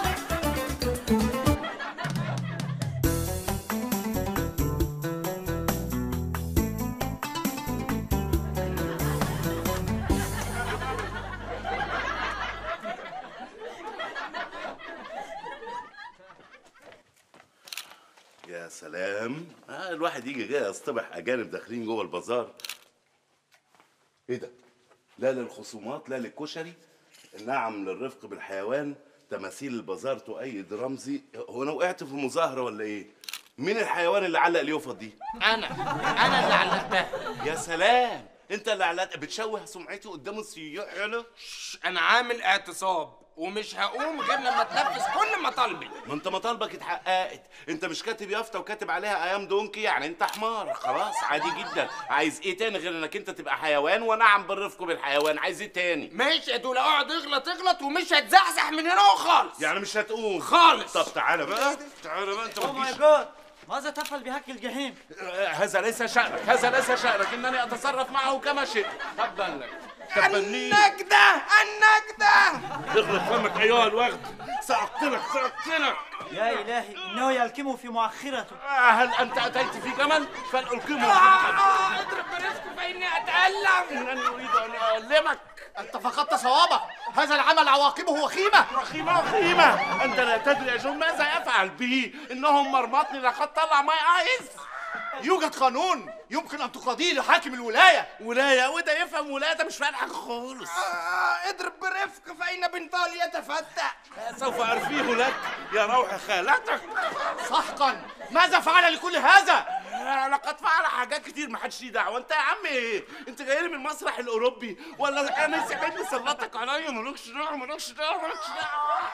يا سلام. آه الواحد يجي كده يصطبح اجانب داخلين جوه البازار. ايه ده؟ لا للخصومات لا للكشري، نعم للرفق بالحيوان، تماثيل البازار تؤيد رمزي. هو انا وقعت في مظاهره ولا ايه؟ مين الحيوان اللي علق اليوفط دي؟ انا انا اللي علقتها. يا سلام، انت اللي علقت. بتشوه سمعتي قدام السياح يالا. انا عامل اعتصاب ومش هقوم غير لما تنفذ كل مطالبي. ما انت مطالبك اتحققت. انت مش كاتب يافطه وكاتب عليها ايام دونكي، يعني انت حمار. خلاص عادي جدا. عايز ايه تاني غير انك انت تبقى حيوان ونعم بالرفق بالحيوان؟ عايز ايه تاني؟ ماشي يا دول، اقعد اغلط اغلط ومش هتزحزح من هنا خالص. يعني مش هتقوم خالص. طب تعالى بقى، تعالى بقى. انت اوه ما ماي تجيش. جاد، ماذا تفعل بهاك الجحيم؟ هذا ليس شأنك، هذا ليس شأنك، انني اتصرف معه كما شئت. تبا لك. تبنيه. النجدة النجدة. اغلق فمك ايها الوغد، سأقتلك سأقتلك. يا إلهي، إنه يلكمه في مؤخرته. آه هل أنت أتيت في جمل؟ فلألقمه آه في آه اضرب برزقه فإني أتألم. إنني أريد أن أؤلمك. أنت فقدت صوابك، هذا العمل عواقبه وخيمة. وخيمة وخيمة. أنت لا تدري يا جون ماذا يفعل به. إنهم مرمطني لقد طلع ماي آيز. يوجد قانون يمكن ان تقاضيه لحاكم الولايه. ولايه وده يفهم ولايه، ده مش فاهم حاجه خالص. آه اضرب برفق فإن بنطال يتفتح. سوف ارفيه لك يا روح خالتك. سحقا ماذا فعل لكل هذا؟ لقد فعل حاجات كتير ما حدش ليه دعوه. انت يا عم ايه؟ انت جاي لي من المسرح الاوروبي ولا انا سيبني سلطك عليا؟ مالكش دعوه مالكش دعوه مالكش دعوه.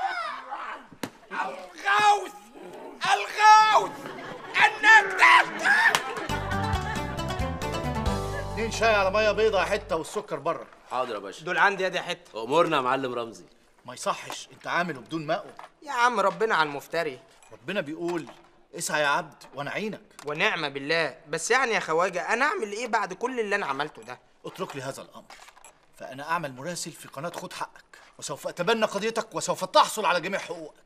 الغوث الغوث النكتة. اتنين شاي على ميه بيضة يا حته والسكر بره. حاضر يا باشا. دول عندي يا دي حته. امورنا يا معلم رمزي. ما يصحش انت عامله بدون مأوى. يا عم ربنا على المفتري. ربنا بيقول اسعى يا عبد وانا عينك. ونعم بالله. بس يعني يا خواجه انا اعمل ايه بعد كل اللي انا عملته ده؟ اترك لي هذا الامر، فانا اعمل مراسل في قناه خد حقك، وسوف اتبنى قضيتك وسوف تحصل على جميع حقوقك.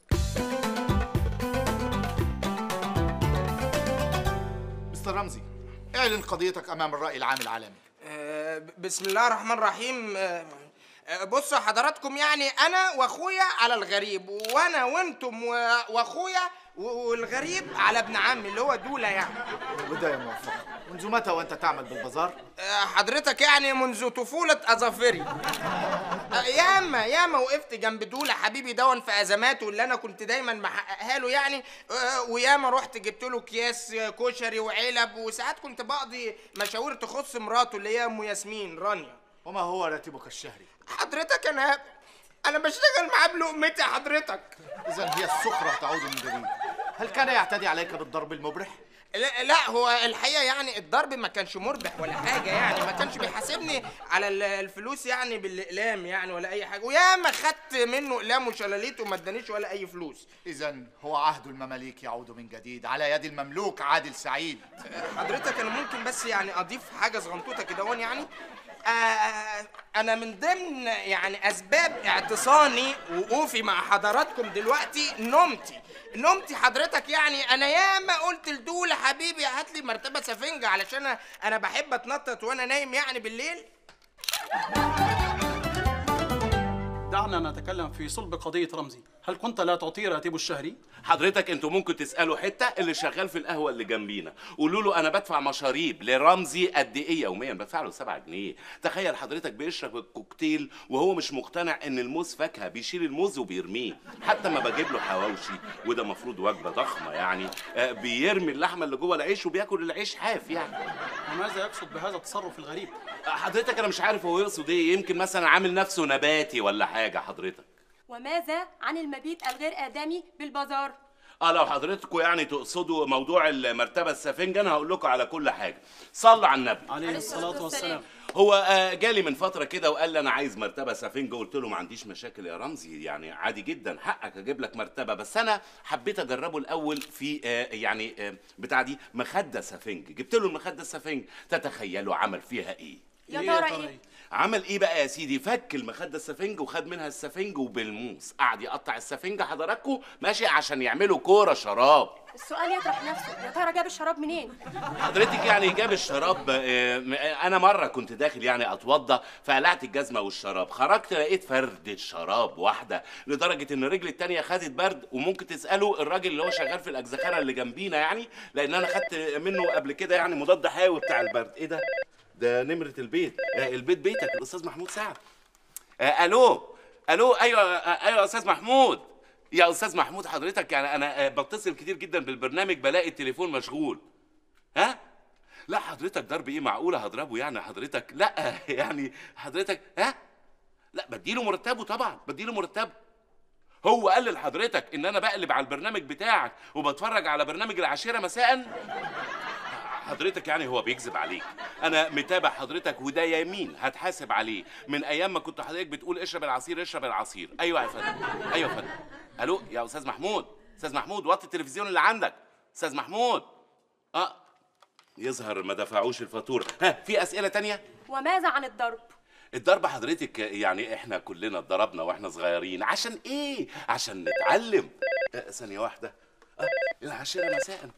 مستر رمزي، اعلن قضيتك امام الراي العام العالمي. أه بسم الله الرحمن الرحيم. أه بصوا حضراتكم، يعني انا واخويا على الغريب، وانا وانتم واخويا والغريب على ابن عمي اللي هو دوله يعني. وده يا موفق، منذ متى وانت تعمل بالبازار؟ أه حضرتك يعني منذ طفوله اظافري. أه ياما ياما وقفت جنب دوله حبيبي دون في ازماته اللي انا كنت دايما محققها له يعني. أه وياما رحت جبت له اكياس كشري وعلب، وساعات كنت بقضي مشاوير تخص مراته اللي هي ام ياسمين رانيا. وما هو راتبك الشهري؟ حضرتك انا انا بشتغل معاه بلقمتي حضرتك. اذا هي السخره تعود من جديد. هل كان يعتدي عليك بالضرب المبرح؟ لا, لا هو الحقيقه يعني الضرب ما كانش مربح ولا حاجه، يعني ما كانش بيحاسبني على الفلوس يعني بالاقلام يعني ولا اي حاجه، وياما خدت منه اقلام وشلاليت وما ادانيش ولا اي فلوس. اذا هو عهد المماليك يعود من جديد على يد المملوك عادل سعيد. حضرتك انا ممكن بس يعني اضيف حاجه صغنطوطه كده وان يعني آه انا من ضمن يعني اسباب اعتصامي وقوفي مع حضراتكم دلوقتي نومتي نومتي حضرتك. يعني انا ياما قلت لدولة حبيبي هات لي مرتبه سفنجه علشان انا بحب اتنطط وانا نايم يعني بالليل. دعنا نتكلم في صلب قضية رمزي. هل كنت لا تعطيه راتبه الشهري؟ حضرتك انتوا ممكن تسالوا حته اللي شغال في القهوه اللي جنبينا، قولوا له انا بدفع مشاريب لرمزي قد ايه يوميا، بدفع له سبعة جنيه. تخيل حضرتك بيشرب الكوكتيل وهو مش مقتنع ان الموز فاكهه، بيشيل الموز وبيرميه. حتى ما بجيب له حواوشي وده مفروض وجبه ضخمه يعني، آه بيرمي اللحمه اللي جوه العيش وبياكل العيش حاف يعني. وماذا يقصد بهذا التصرف الغريب؟ آه حضرتك انا مش عارف هو يقصد ايه، يمكن مثلا عامل نفسه نباتي ولا حاجه حضرتك. وماذا عن المبيت الغير آدمي بالبازار؟ اه لو حضرتكم يعني تقصدوا موضوع المرتبه السفنجه انا هقول لكم على كل حاجه. صلوا على النبي عليه الصلاه والسلام. هو آه جالي من فتره كده وقال لي انا عايز مرتبه سفنجه، قلت له ما عنديش مشاكل يا رمزي، يعني عادي جدا حقك اجيب لك مرتبه، بس انا حبيت اجربه الاول في آه يعني آه بتاع دي مخده سفنج. جبت له المخده السفنج، تتخيلوا عمل فيها ايه؟ يا ترى ايه؟ عمل ايه بقى يا سيدي؟ فك المخده السفنج وخد منها السفنج وبالموس قعد يقطع السفنجه حضراتكم ماشي عشان يعملوا كوره شراب. السؤال يطرح نفسه، يا ترى جاب الشراب منين؟ حضرتك يعني جاب الشراب. انا مره كنت داخل يعني اتوضى فقلعت الجزمه والشراب، خرجت لقيت فردة شراب واحده لدرجه ان رجلي التانيه خدت برد. وممكن تسالوا الراجل اللي هو شغال في الاجزخانه اللي جنبينا يعني، لان انا خدت منه قبل كده يعني مضاد حيوي بتاع البرد. ايه ده؟ ده نمرة البيت. البيت بيتك الأستاذ محمود سعد. آه ألو ألو أيوه آه أيوه يا أستاذ محمود. يا أستاذ محمود حضرتك يعني أنا آه بتصل كتير جدا بالبرنامج بلاقي التليفون مشغول. ها؟ لا حضرتك ضرب إيه معقولة هضربه يعني حضرتك؟ لا يعني حضرتك ها؟ لا بديله مرتبه طبعا بديله مرتبه. هو قال لحضرتك إن أنا بقلب على البرنامج بتاعك وبتفرج على برنامج العاشرة مساءً؟ حضرتك يعني هو بيكذب عليك. انا متابع حضرتك وده يمين هتحاسب عليه من ايام ما كنت حضرتك بتقول اشرب العصير اشرب العصير. ايوه يا فندم ايوه يا فندم. الو يا استاذ محمود. استاذ محمود وطي التلفزيون اللي عندك. استاذ محمود اه يظهر ما دفعوش الفاتوره. ها في اسئله تانية؟ وماذا عن الضرب؟ الضرب حضرتك يعني احنا كلنا اتضربنا واحنا صغيرين. عشان ايه؟ عشان نتعلم. آه ثانيه واحده. آه العاشره مساء.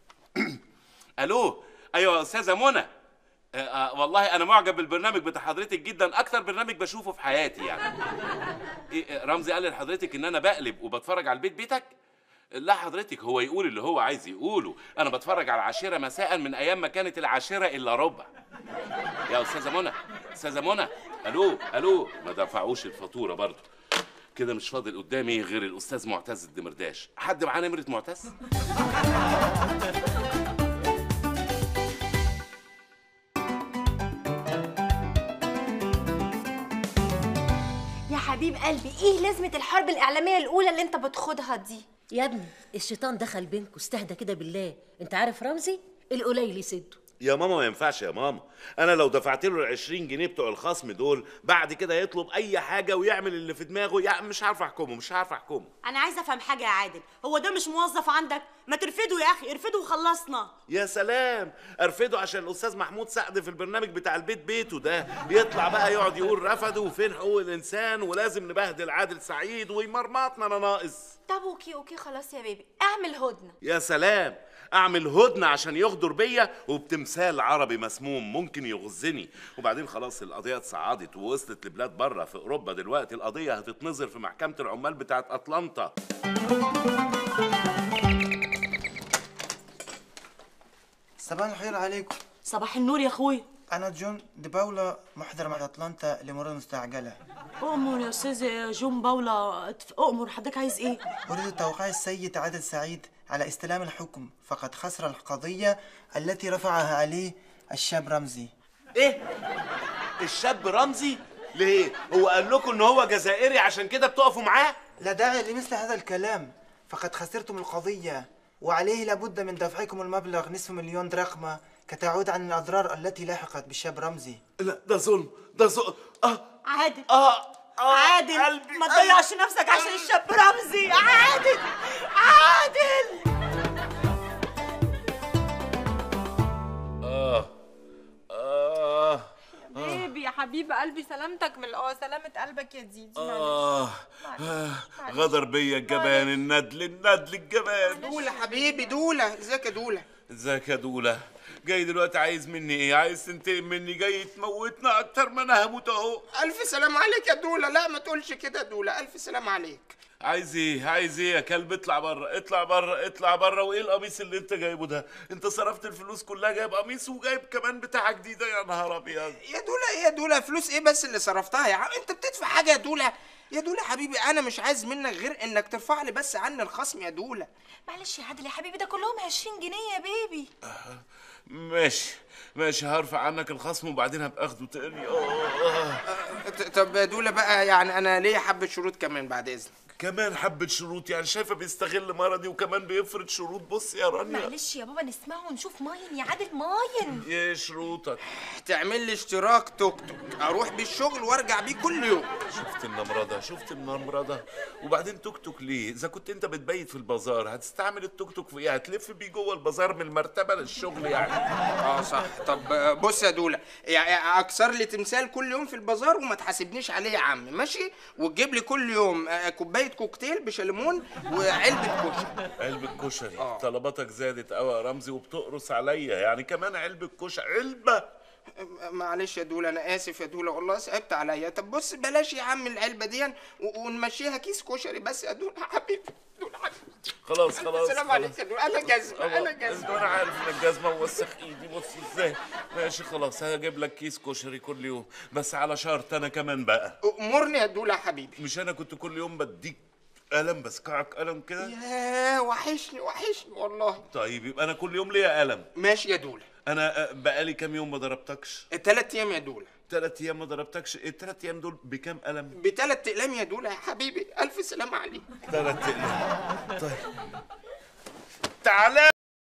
الو ايوه يا استاذه منى. آه آه والله انا معجب بالبرنامج بتاع حضرتك جدا، اكتر برنامج بشوفه في حياتي يعني. إيه رمزي قال لحضرتك ان انا بقلب وبتفرج على البيت بيتك؟ لا حضرتك، هو يقول اللي هو عايز يقوله. انا بتفرج على العاشره مساء من ايام ما كانت العاشره الا ربع. يا استاذه منى، استاذه منى، الو الو، ما دفعوش الفاتوره برضه. كده مش فاضل قدامي غير الاستاذ معتز الدمرداش. حد معاه نمره معتز؟ يا حبيب قلبي، ايه لازمه الحرب الاعلاميه الاولى اللي انت بتخوضها دي؟ يا ابني الشيطان دخل بينكوا، استهدى كده بالله. انت عارف رمزي القليل يسده. يا ماما ما ينفعش يا ماما، انا لو دفعت له ال عشرين جنيه بتوع الخصم دول بعد كده يطلب اي حاجه ويعمل اللي في دماغه، يعني مش عارف احكمه، مش عارف احكمه. انا عايزه افهم حاجه يا عادل، هو ده مش موظف عندك؟ ما ترفده يا اخي، ارفده وخلصنا. يا سلام، ارفده عشان الاستاذ محمود سعد في البرنامج بتاع البيت بيته ده يطلع بقى يقعد يقول رفضوا وفين حقوق الانسان ولازم نبهدل عادل سعيد ويمرمطنا انا ناقص. طب اوكي اوكي خلاص يا بيبي، اعمل هدنه. يا سلام، اعمل هدنه عشان يغدر بيا وبتمثال عربي مسموم ممكن يغزني. وبعدين خلاص القضيه اتصعدت ووصلت لبلاد بره في اوروبا. دلوقتي القضيه هتتنظر في محكمه العمال بتاعت اطلنطا. صباح الخير عليكم. صباح النور يا اخويا. انا جون دي باولا، محضر مع اطلنطا لمرور مستعجله. اؤمر يا استاذ جون باولا، اؤمر. حضرتك عايز ايه؟ اريد توقيع السيد عادل سعيد على استلام الحكم، فقد خسر القضيه التي رفعها عليه الشاب رمزي. ايه؟ الشاب رمزي؟ ليه؟ هو قال لكم ان هو جزائري عشان كده بتقفوا معاه؟ لا داعي لمثل هذا الكلام، فقد خسرتم القضيه وعليه لابد من دفعكم المبلغ نصف مليون دراخمه كتعود عن الاضرار التي لاحقت بالشاب رمزي. لا ده ظلم، ده ظلم. اه عادل، اه, آه عادل قلبي. ما تضيعش نفسك عشان الشاب رمزي. عادل عادل. اه اه بيبي يا حبيب قلبي، سلامتك من اه سلامة قلبك يا ديدي. آه. آه. غدر بيا الجبان، الندل الندل الجبان. دولة حبيبي، دولة. ازيك يا دولة؟ ازيك يا دولة؟ جاي دلوقتي عايز مني ايه؟ عايز تنتقم مني؟ جاي تموتنا اكتر ما انا هموت اهو. الف سلام عليك يا دولة. لا ما تقولش كده يا دولة، الف سلام عليك. عايز ايه؟ عايز ايه يا كلب؟ اطلع بره، اطلع بره، اطلع بره. وايه القميص اللي انت جايبه ده؟ انت صرفت الفلوس كلها جايب قميص وجايب كمان بتاعه جديده. يا نهار ابيض يا دولة. ايه يا دولة؟ فلوس ايه بس اللي صرفتها يا عم؟ انت بتدفع حاجة يا دولة؟ يا دولة حبيبي انا مش عايز منك غير انك ترفع لي بس عني الخصم يا دولة. معلش يا عادل يا حبيبي، ده كلهم عشرين جنيه يا بيبي. آه. ماشي ماشي، هرفع عنك الخصم وبعدين هبقى اخده تاني. اه طب يا دولة بقى، يعني انا ليا حبة شروط كمان بعد اذنك. كمان حبة شروط؟ يعني شايفة بيستغل مرضي وكمان بيفرض شروط. بص يا رانيا، معلش يا بابا نسمعه ونشوف. ماين يا عادل ماين. ايه شروطك؟ تعمل لي اشتراك توك توك اروح بيه الشغل وارجع بيه كل يوم. شفت النمرضة؟ شفت النمرضة؟ وبعدين توك توك ليه؟ اذا كنت انت بتبيت في البازار هتستعمل التوك توك في ايه؟ هتلف بيه جوه البازار من المرتبة للشغل يعني؟ اه صح. طب بص يا دولة، يعني اكسر لي تمثال كل يوم في البازار وما تحاسبنيش عليه يا عم، ماشي؟ وتجيب لي كل يوم كوباية كوكتيل بشلمون وعلبة كشري. علبة كشري؟ آه. طلباتك زادت قوي يا رمزي وبتقرص عليا، يعني كمان علبة كشري؟ علبة؟ معلش يا دولة، انا اسف يا دولة والله صعبت عليا. طب بص بلاش يا عم العلبة دي ونمشيها كيس كشري بس يا دولة حبيبي. دولة حبيبي خلاص خلاص. السلام عليك يا دولة. انا جزمة انا جزمة. انا عارف انك جزمة ووسخ ايدي. بص ازاي. ماشي خلاص، هجيب لك كيس كشري كل يوم بس على شرط انا كمان بقى. امرني يا دولة حبيبي. مش انا كنت كل يوم بديك قلم بسكعك قلم كده؟ ياه وحشني وحشني والله. طيب يبقى انا كل يوم ليا قلم. ماشي يا دولة. انا بقالي كام يوم ما ضربتكش؟ تلات ايام يا دولة. تلات ايام ما ضربتكش؟ التلات ايام دول بكام قلم؟ بتلات اقلام يا دولة يا حبيبي. الف سلام عليك. تلات اقلام. طيب تعالى